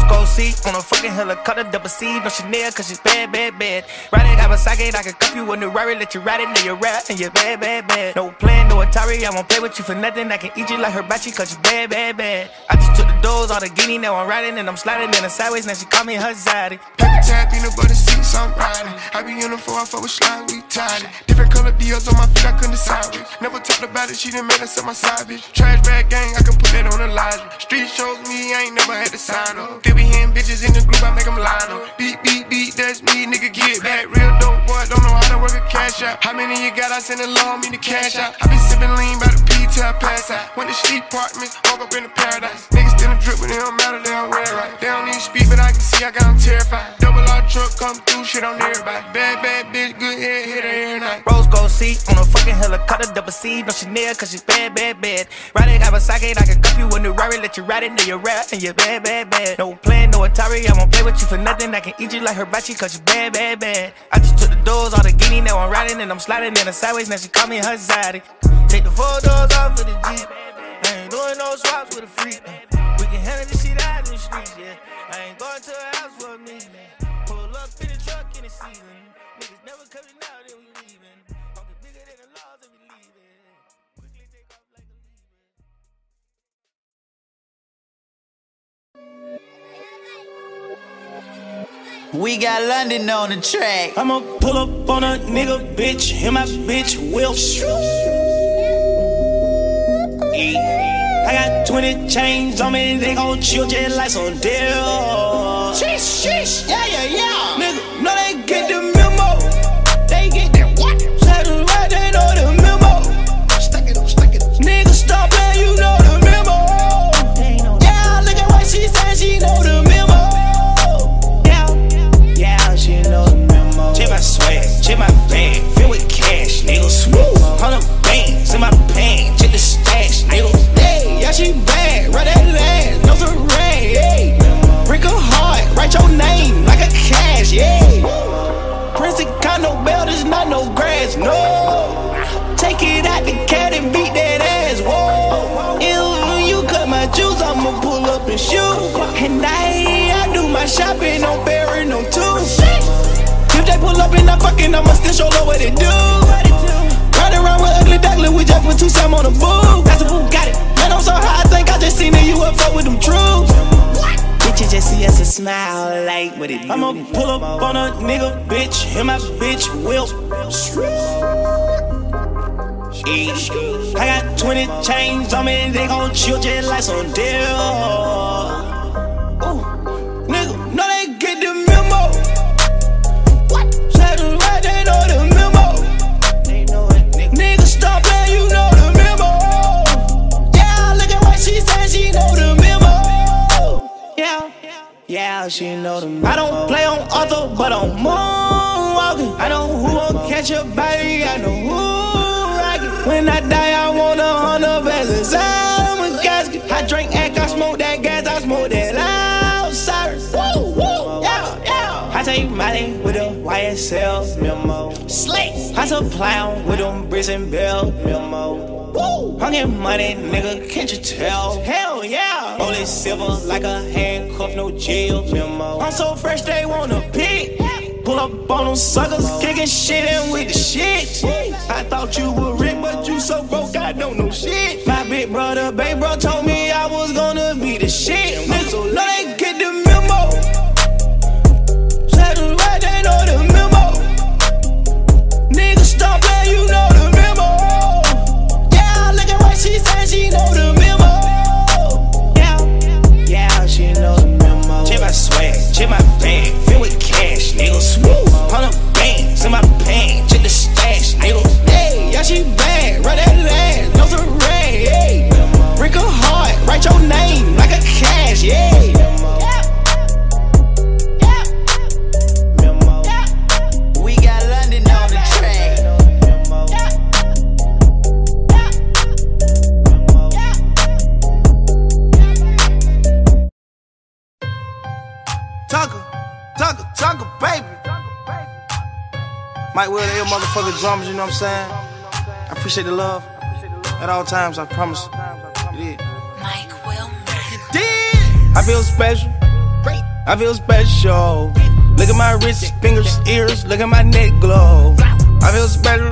Speaker 1: gold seat on a fucking helicopter, double C, no Chanel, cause she's bad, bad, bad. Riding Kawasaki, I can cup you in the Rari, let you ride it, then you rap, and you're bad, bad, bad. No plan, no Atari, I won't play with you for nothing. I can eat you like hibachi, cause you bad, bad, bad. I just took the doors, all the guinea, now I'm riding, and I'm sliding in the sideways, now she call me her zaddy.
Speaker 5: Paper tap, peanut butter seats, I'm riding. I be in the 4, I fuck with slime, we tied it. Different color deals on my feet, I couldn't decide with. Never talked about it, she done made us up my side, bitch. Trash bag gang, I can put that on the line. Street shows me, I ain't never had to sign up. Still be hearing bitches in the group, I make them line up. Beat, beat, beat, that's me, nigga, get back. Real dope boy, don't know how to work a cash out. How many you got? I send a law, me to cash out. I be sipping lean by the P till I pass out. Went to sleep apartments, woke up in the paradise. Niggas still in drip, but it don't matter, they don't wear right. They don't even speak, but I can see I got them terrified. Double R truck come through, shit on everybody. Bad, bad bitch, good head, hit her every night.
Speaker 1: Rose gold seat on a fucking helicopter, double C, no Chanel, cause she's bad, bad, bad. Riding Kawasaki, I can cup you in the Rari, let you ride it, then you rap, and you're bad, bad, bad. No plan, no Atari, I won't play with you for nothing. I can eat you like hibachi, cause you bad, bad, bad. I just took the doors, all the guinea, now I'm riding, and I'm sliding in the sideways, now she call me her zaddy. Take the 4 doors off of the Jeep, I ain't doing no swaps with a freak. We can handle this shit out in the streets, yeah. I ain't going to a house for a meeting. Pull up in the truck in the season. Niggas never coming out, then we leaving. Talking bigger than the laws that we leaving. Quickly take off like a leaving.
Speaker 6: We got London on the track.
Speaker 1: I'ma pull up on a nigga, bitch, and my bitch will shoot. I got 20 chains on me, they gon' chill just like some deal. Sheesh, sheesh, yeah, yeah, yeah. Nigga, no, they get the memo. They get that what? Say the right, they know the memo. Stuck it up, stuck it up. Nigga, stop playing, you know the memo. Yeah, look at what she said, she know the memo. Yeah, yeah, she know the memo. Check my swag, check my bag, filled with cash, nigga. Smooth, 100 bands in my pants, check the stash, nigga. Yeah, she bad, right that ass, no rain, yeah. Break her heart, write your name like a cash, yeah. Prince and condo belt is not no grass, no. Take it out the cat and beat that ass, whoa. If you cut my juice, I'ma pull up and shoot. And I do my shopping on Ferry, no two. If they pull up and I'm fucking, I'ma still show them what they do. Riding around with ugly duckling, we just put 2 Sam on the boo. That's a boo, got it. Man, I'm so high, I think I just seen a UFO with them troops. Bitches just see us and smile like what it do. I'ma pull up on a nigga, bitch, and my bitch will. I got 20 chains on me, they gon' chill just like some deal. Ooh, nigga, no, they get the memo. What? Say the right, they know the memo. They know it, nigga. Nigga, stop playing, you know the memo. Yeah, look at what she said, she know the memo. Yeah, yeah, she know the memo. I don't play on auto, but I'm moonwalking. I know who won't catch a body, I know who. When I die, I want 100 bands inside my casket. I drink act, I smoke that gas, I smoke that outside. Woo, woo, yeah, yeah. I take Molly with a YSL memo. Slick. I supply 'em with them bricks and bells memo. Woo. I'm getting money, nigga, can't you tell? Hell yeah. Only silver like a handcuff, no jail memo. I'm so fresh, they wanna pick. Pull up on them suckers, kicking shit in with the shit. I thought you were rich, but you so broke, I don't know shit. My big brother, baby bro, told me I was gonna be the shit. So let they get the memo. Say the right, they know the memo. Nigga, stop playing, you know the memo. Yeah, look at what she said, she know the memo. Yeah, yeah, she know the memo. Check my swag, check my bag, filled with cash, nigga. Smooth, 100 bands in my pants, check the stash, nigga. Hey, yeah, she bad, right that ass, no rain, hey. Break her heart, write your name like a cash, yeah.
Speaker 6: We got London on the track.
Speaker 1: Tucker, baby. Mike Will, your motherfucking drums, you know what I'm saying? I appreciate the love at all times, I promise. You did.
Speaker 9: Mike Will.
Speaker 1: You did. I feel special. Great. I feel special. Look at my wrist, fingers, ears, look at my neck glow. I feel special.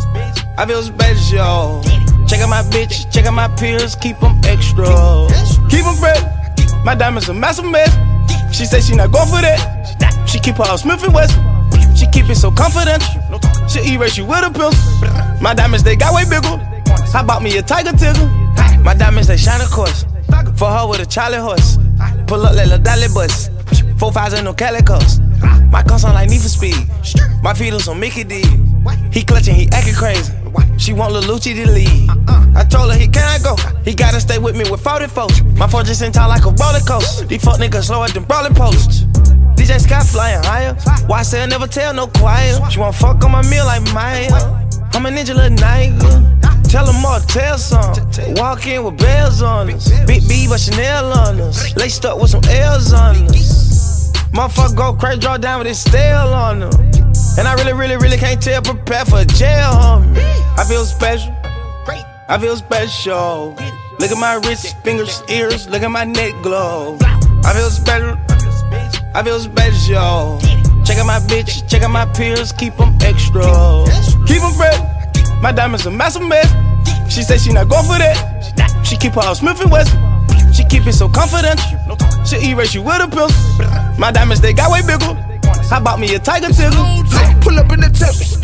Speaker 1: I feel special. Check out my bitch, check out my peers, keep them extra. Keep them fresh. My diamonds a massive mess. She say she not going for that. She keep her all Smith & Wesson. She keep it so confidential. She erase you with a pencil. My diamonds, they got way bigger. I bought me a tiger tickle. My diamonds, they shine, of course. For her with a Charlie horse. Pull up like a dolly bus. 4 5s and no calicos. My car sound like Need for Speed. My feet on Mickey D. He clutching, he acting crazy. She want Lil Lucci to lead. I told her he can't go. He gotta stay with me with 40 folks. My phone just in town like a roller coaster. These fuck niggas slower than brawling posts. DJ Scott flying higher. Why say I never tell no quiet? She want fuck on my meal like Maya. I'm a ninja little nigga. Tell them all, tell some. Walk in with bells on us. Big B but Chanel on us. Laced up with some L's on us. Motherfucker go crazy, draw down with his stale on them. And I really can't tell, prepare for jail, homie. I feel special. I feel special. Look at my wrist, fingers, ears, look at my neck glow. I feel special. I feel special. Check out my bitch, check out my peers, keep them extra. Keep them fresh. My diamonds a massive mess. She say she not going for that. She keep her all Smith & Wesson. She keep it so confidential. She erase you with a pencil. My diamonds, they got way bigger. I bought me a tiger tickle.
Speaker 10: Pull up in the temple.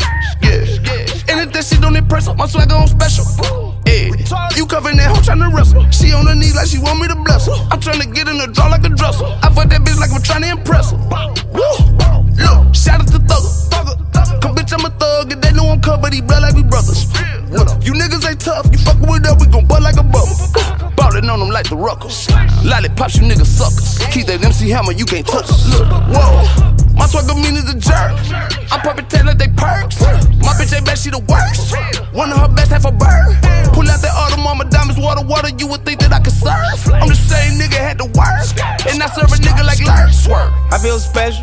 Speaker 10: Yeah. And if that shit don't impress her, my swagger on special. Yeah. You covering that hoe tryna wrestle. She on her knees like she want me to bless her. I'm tryna get in the draw like a dresser. I fuck that bitch like I'm tryna impress her. Woo. Look, shout out to Thugger. Come bitch, I'm a thug, and they know I'm cut, but he blood like we brothers. You niggas ain't tough, you fuckin' with us, we gon' butt like a bubble. Ballin' on them like the Ruckers. Lollipops, you niggas suckers. Keep that MC Hammer, you can't touch us. Look, whoa. My swagger mean is a jerk. I'm poppin' tail like they perks. My bitch ain't bad, she the worst. One of her best, half a bird. Pull out that Audemars diamonds, water, you would think that I could surf. I'm the same nigga, had to work. And I serve a nigga like Lurch.
Speaker 1: I feel special.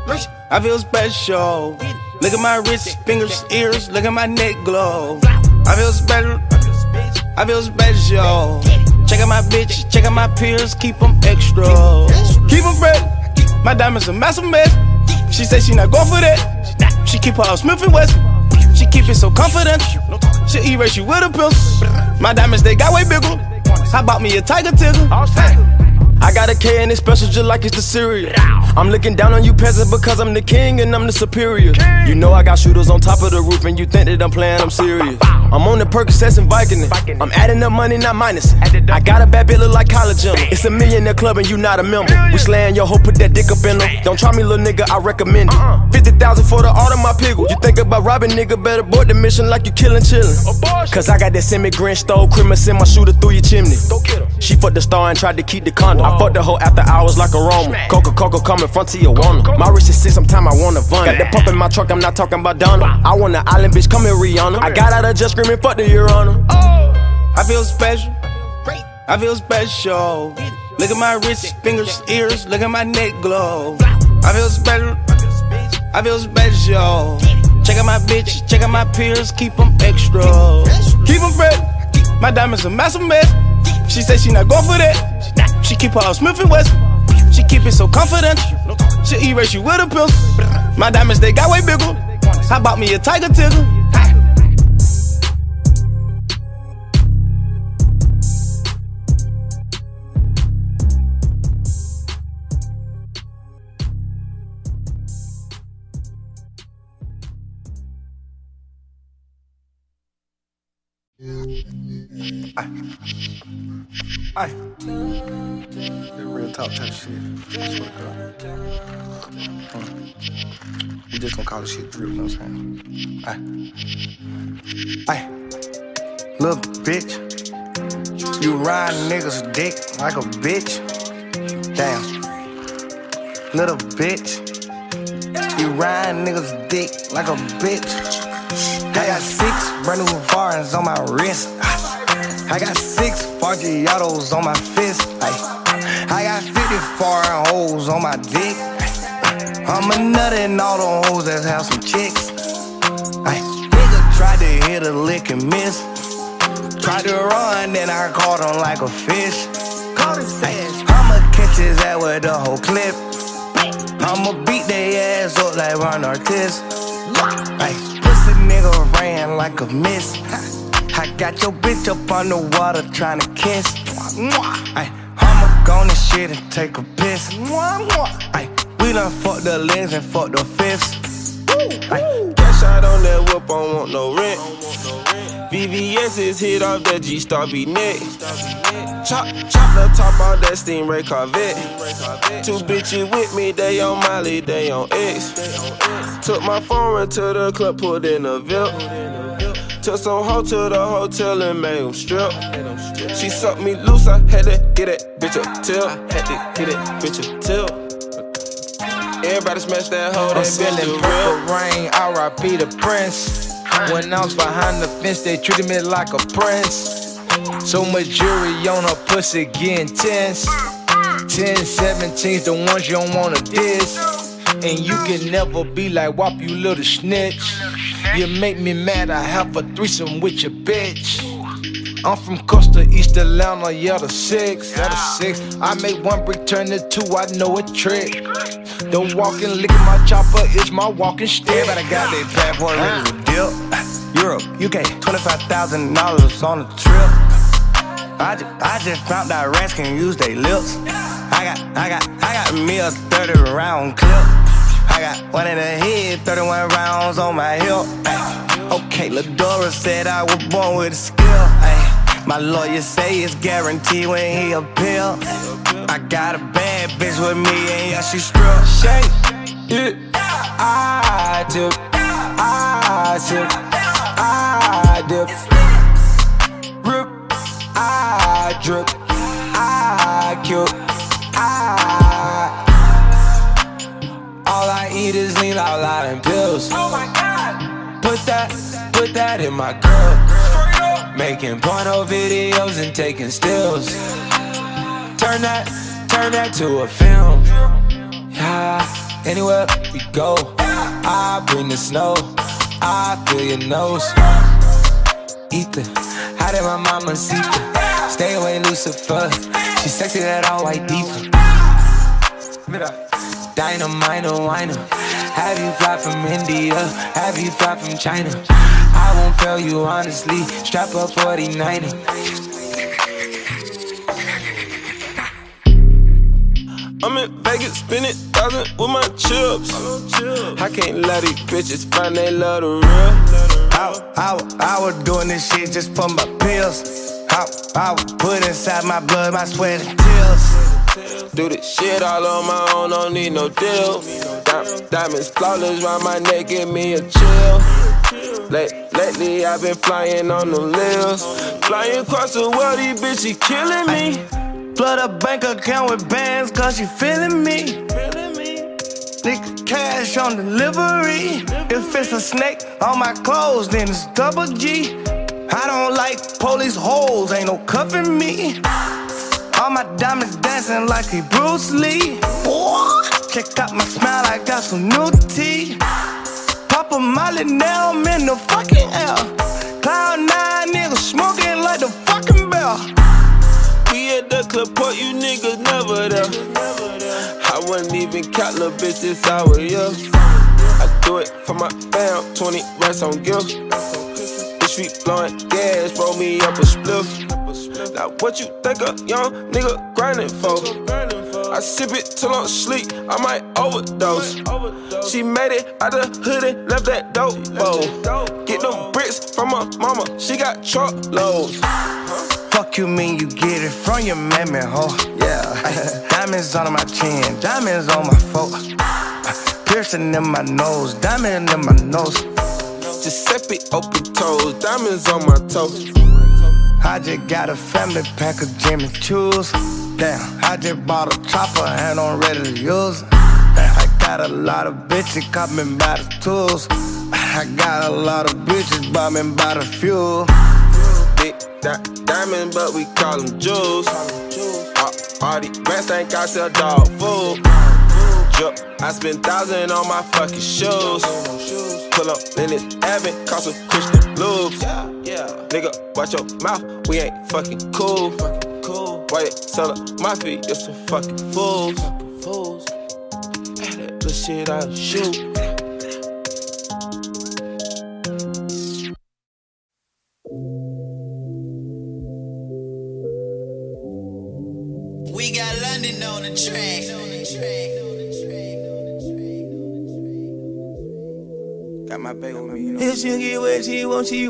Speaker 1: I feel special. Look at my wrist, fingers, ears, look at my neck glow. I feel special. I feel special. Check out my bitch, check out my peers, keep them extra. Keep them fresh. My diamonds a massive mess. She say she not going for that. She keep her all Smith & Wesson. She keep it so confidential. She erase you with a pencil. My diamonds, they got way bigger. I bought me a tiger tickle. I got a K and it's special just like it's the cereal. I'm looking down on you peasants because I'm the king and I'm the superior. You know I got shooters on top of the roof and you think that I'm playing, I'm serious. I'm on the Percocets and Vicodin. I'm adding up money, not minus. I got a bad bitch look like collagen. It's a millionaire club and you not a member. We slaying your hoe, put that dick up in her. Don't try me, little nigga, I recommend it. 50,000 for the art of my pickle. You think about robbing, nigga, better board the mission like you killin' chillin'. Cause I got that semi-Grinch, stole Christmas, send my shooter through your chimney. She fucked the star and tried to keep the condom. I fucked the hoe after hours like a Roman. Coca coming front to your Tijuana. My wrist is sick, sometime I wanna vun. Got that pump in my truck, I'm not talking about Donna. I want an island bitch, come here Rihanna. I got out of just screaming, fuck the Your Honor. I feel special. I feel special. Look at my wrist, fingers, ears, look at my neck glow. I feel special. I feel special. Check out my bitch, check out my peers, keep them extra. Keep them fresh. My diamonds a massive mess. She say she not going for that. She keep her all Smith & Wesson. She keep it so confidential. She erase you with a pencil. My diamonds, they got way bigger. I bought me a tiger tickle.
Speaker 5: Aye. That real talk type shit. That's what it goes. We just gonna call this shit drip, you know what I'm saying? Aye. Little bitch. You ride niggas dick like a bitch. Damn. Little bitch. You ride niggas dick like a bitch. I got 6 brand new foreigns on my wrist. I got 6 Forgiatos on my fist. I got 50 foreign hoes on my dick. I'm a nut and all the hoes that have some chicks. Nigga tried to hit a lick and miss. Tried to run, then I caught him like a fish. I'ma catch his ass with the whole clip.
Speaker 1: I'ma beat they ass up like Ron Artest. Ay, pussy nigga ran like a miss. I got your bitch up on the water tryna kiss. Ay, I'ma go on this shit and take a piss. Ay, we done fucked the legs and fucked the fists. Ay,
Speaker 2: Cash out on that whip, I don't want no rent. VVS is hit off that G-Star V-neck. Chop the top off that Stingray Corvette. Two bitches with me, they on Molly, they on X. Took my phone to the club, put in a VIP. Took some hoe to the hotel and made them strip. She sucked me loose, I had to get that bitch a tip. Had to get that bitch a tip. Everybody smash that hoe, that bitch
Speaker 11: feeling purple rain, R.I.P. the Prince. When I was behind the fence, they treated me like a prince. So much jewelry on her pussy getting tense. 10, 17's the ones you don't wanna diss. And you can never be like WAP, you little snitch. You make me mad, I have a threesome with your bitch. I'm from Costa East Atlanta, yeah, the 6. I make one brick turn to 2, I know a trick. Don't walk and lick my chopper, it's my walking stick.
Speaker 1: everybody got their passport ready to dip. Europe, UK, $25,000 on a trip. I just found out rats can use their lips. I got me a 30 round clip. I got one in the head, 31 rounds on my hip. Ay, okay, Ladora said I was born with a skill. Ay, my lawyer say it's guaranteed when he appeal. I got a bad bitch with me and yeah, she strip.
Speaker 11: Shake it, I dip, I sip, I dip. Rip, I drip, I kill, all I eat is lean out loud and pills. Oh my God. Put that in my cup. Making porno videos and taking stills. Turn that to a film. Yeah, anywhere we go, I bring the snow. I feel your nose. Ether, how did my mama see her? Stay away, Lucifer. She sexy, that all white diva. Dynamite, a whiner. Have you fly from India? Have you fly from China? I won't fail you honestly. Strap up 49er.
Speaker 2: I'm in Vegas, spending thousands with my chips. I can't let these bitches find they love the real.
Speaker 1: I was doing this shit just for my pills. I was put inside my blood, my sweat and tears.
Speaker 2: Do this shit all on my own, don't need no deal. Diamonds flawless round my neck, give me a chill. Lately I've been flying on the lils. Flying across the world, these bitches killing me.
Speaker 1: Flood a bank account with bands cause you feeling me. Nigga, cash on delivery. If it's a snake on my clothes, then it's double G. I don't like police holes, ain't no cuffing me. All my diamonds dancing like he Bruce Lee. Check out my smile, I got some new teeth. Pop a Molly, now I'm in the fucking air. Cloud 9 niggas smoking like the fucking bell.
Speaker 2: We at the club, port, you niggas never there. I wouldn't even count little bitch this hour, yeah. I do it for my fam, 20 racks on gifts. Bitch, we blowing gas, roll me up a spliff. Now what you think a young nigga grinding for? I sip it till I'm sleep, I might overdose. She made it out the hood and left that dope bowl. Get them bricks from my mama, she got truckloads.
Speaker 1: Fuck you mean you get it from your mammy, ho? Yeah. Diamonds on my chin, diamonds on my foot. Piercing in my nose, diamond in my nose.
Speaker 2: Giuseppe open toes, diamonds on my toes.
Speaker 1: I just got a family pack of Jimmy Choo's. Damn, I just bought a chopper and I'm ready to use it. I got a lot of bitches coming by the tools. I got a lot of bitches bombing by the fuel.
Speaker 2: Big diamond, but we call them jewels. All these rats think I sell dog food. Drip, I spend $1,000 on my fucking shoes. Pull up in this Abbott, cost a Christian blues. Nigga, watch your mouth, we ain't fucking cool. Why you sell up my feet, you're some fucking fools.
Speaker 5: shit out of shoot.
Speaker 1: We got London on the track.
Speaker 5: Got my baby with me, you know.
Speaker 1: If she get what she want, she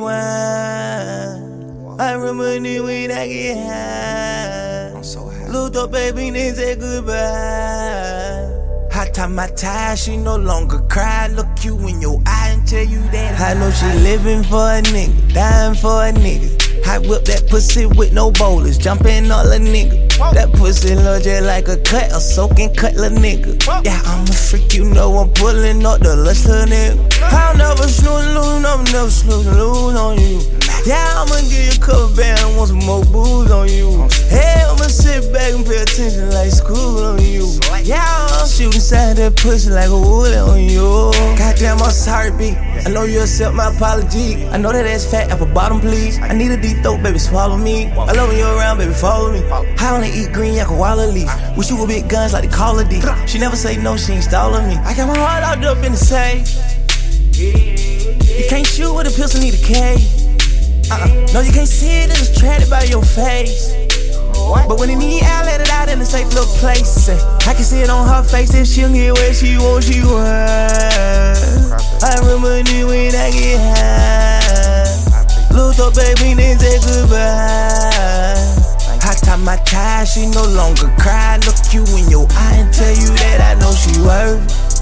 Speaker 1: want. I remember the when I get high.
Speaker 5: I'm so high.
Speaker 1: Looked up, baby, then said goodbye. I tie my tie, she no longer cry. Look you in your eye and tell you that I know she living for a nigga, dying for a nigga. I whip that pussy with no bowlers, jumping all a nigga. That pussy look just like a cut, a soaking cutler nigga. Yeah, I'm a freak, you know I'm pulling up the lust little nigga. I'll never snooze, lose, I'll never snooze, lose on you. Yeah, I'ma give you a couple bands, I want some more booze on you. Hey, I'ma sit back and pay attention like school on you. Yeah, I'm shooting inside that pussy like a wood on you. Goddamn, I'm sorry, B. I know you accept my apology. I know that ass fat, apple bottom, please. I need a deep throat, baby, swallow me. I love when you're around, baby, follow me. I only eat green, like a wallet leaf. Wish you would big guns like the Call of D. She never say no, she ain't stalling me. I got my heart locked up in the safe. You can't shoot with a pistol, need a cage. No, you can't see it, it's attracted by your face. But when it need out, let it out in a safe little place. I can see it on her face, if she'll get where she want, she want. I remember when I get high. Looked up, baby, then said goodbye. I tie my tie, she no longer cry. Look you in your eye and tell you that I know she worth.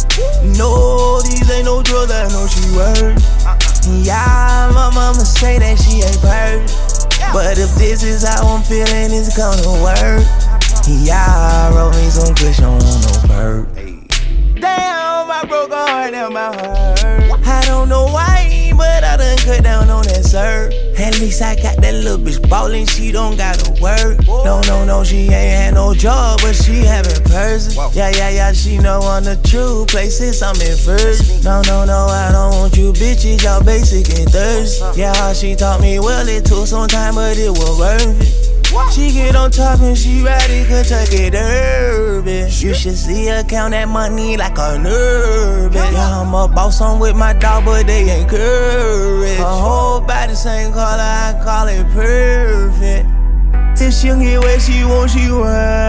Speaker 1: No, these ain't no drugs, I know she worth. Yeah, my mama say that she ain't perfect, but if this is how I'm feeling, it's gonna work. Yeah, roll me some kush, don't want no perk. Damn, I broke a heart, now my heart. I don't know why, but I done cut down on that sir. At least I got that little bitch ballin', she don't gotta work. No, she ain't had no job, but she having purses. Yeah, she know on the true places I'm in first. No, I don't want you bitches, y'all basic and thirsty. Yeah, she taught me well, it took some time, but it was worth it. She get on top and she ride it Kentucky Derby. You should see her count that money like a nerve. Yeah, I'm a boss, I'm with my dog, but they ain't courage. Her whole body same color, I call it perfect. If she'll get where she want, she want.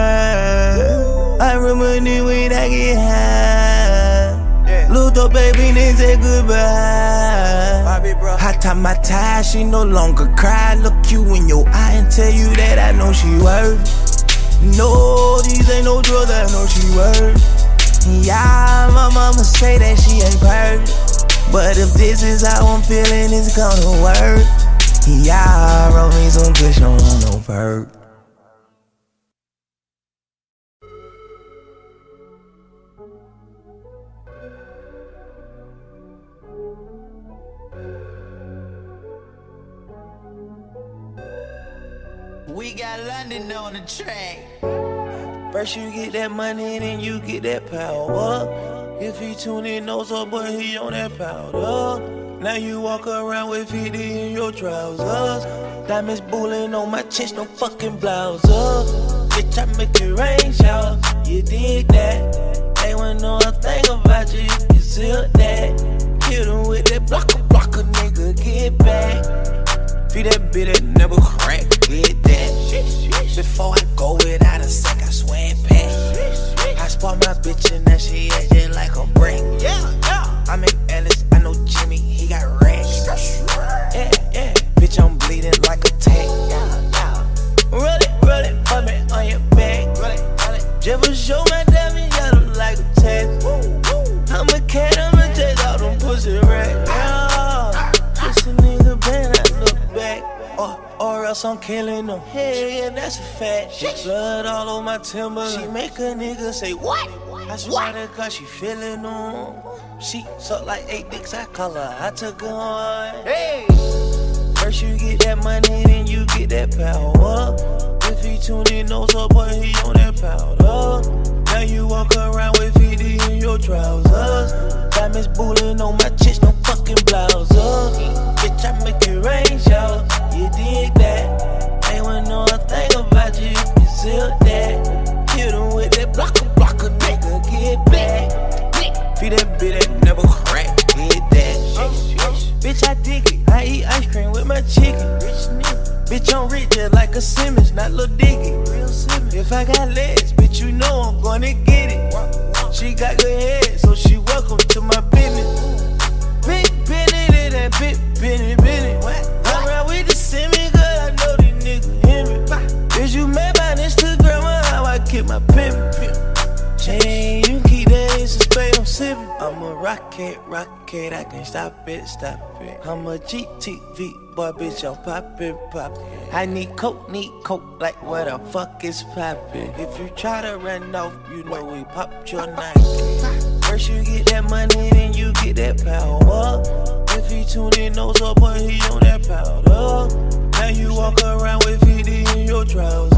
Speaker 1: I remember when I get high. Looked up, baby, then said goodbye. I tie my tie, she no longer cry. Look you in your eye and tell you that I know she worth. No, these ain't no drugs, I know she worth. Yeah, my mama say that she ain't perfect, but if this is how I'm feeling, it's gonna work. Yeah, roll me some kush, don't want no perk. We got London on the track. First you get that money, then you get that power. If he tune in, knows up, but he on that powder. Now you walk around with 50 in your trousers. Diamonds bullying on my chest, no fucking blouse. Bitch, I make it rain shower. You dig that? They wouldn't know a thing about you if you seal that. Kill them with that blocker, nigga, get back. Feed that bitch that never crack, get that. Before I go without a sec, I swear it back. I spot my bitch and now she acting like a brick. I make Ellis, I know Jimmy, he got racks. Yeah, bitch, I'm bleeding like a tank. Roll it, put me on your back. Just for show my diamond, got him like a tag. I'm a cat, I'ma take all them pussy racks. Pussy nigga bad, I look back. Or else I'm killing them. Hey, yeah, that's a fact. Blood all over my timber. She make a nigga say, what? I swear to God, she feeling them. She suck like 8 dicks, I call her, I took her on. Hey! First you get that money, then you get that power. If he tune in, knows up, but he on that powder. Now you walk around with 50 in your trousers. Diamonds bullying on my chest, no fucking blouse. Bitch, I make it rain shower. You dig that? They wouldn't know a thing about you if you seal that. Kill them with that blocker, nigga, get back. bitch that never crack. Hit that shit. Bitch, I dig it. I eat ice cream with my chicken. Bitch, I'm rich just like a Simmons, not Lil Diggy. If I got legs, bitch, you know I'm gonna get it. She got good head, so she welcome to my business. Big Benny, that big Benny. I'm around with the semi, girl, I know these niggas hear me. Is you mad by Instagram or how I keep my pimp? Chain, you keep that ace of spade, I'm sippin'. I'm a rocket, I can't stop it. I'm a GTV, boy, bitch, I'm poppin'. I need coke, like what the fuck is poppin'? If you try to run off, you know we popped your Nike. First you get that money, then you get that power. If he tune in, knows up, but he on that powder. Now you walk around with 50 in your trousers.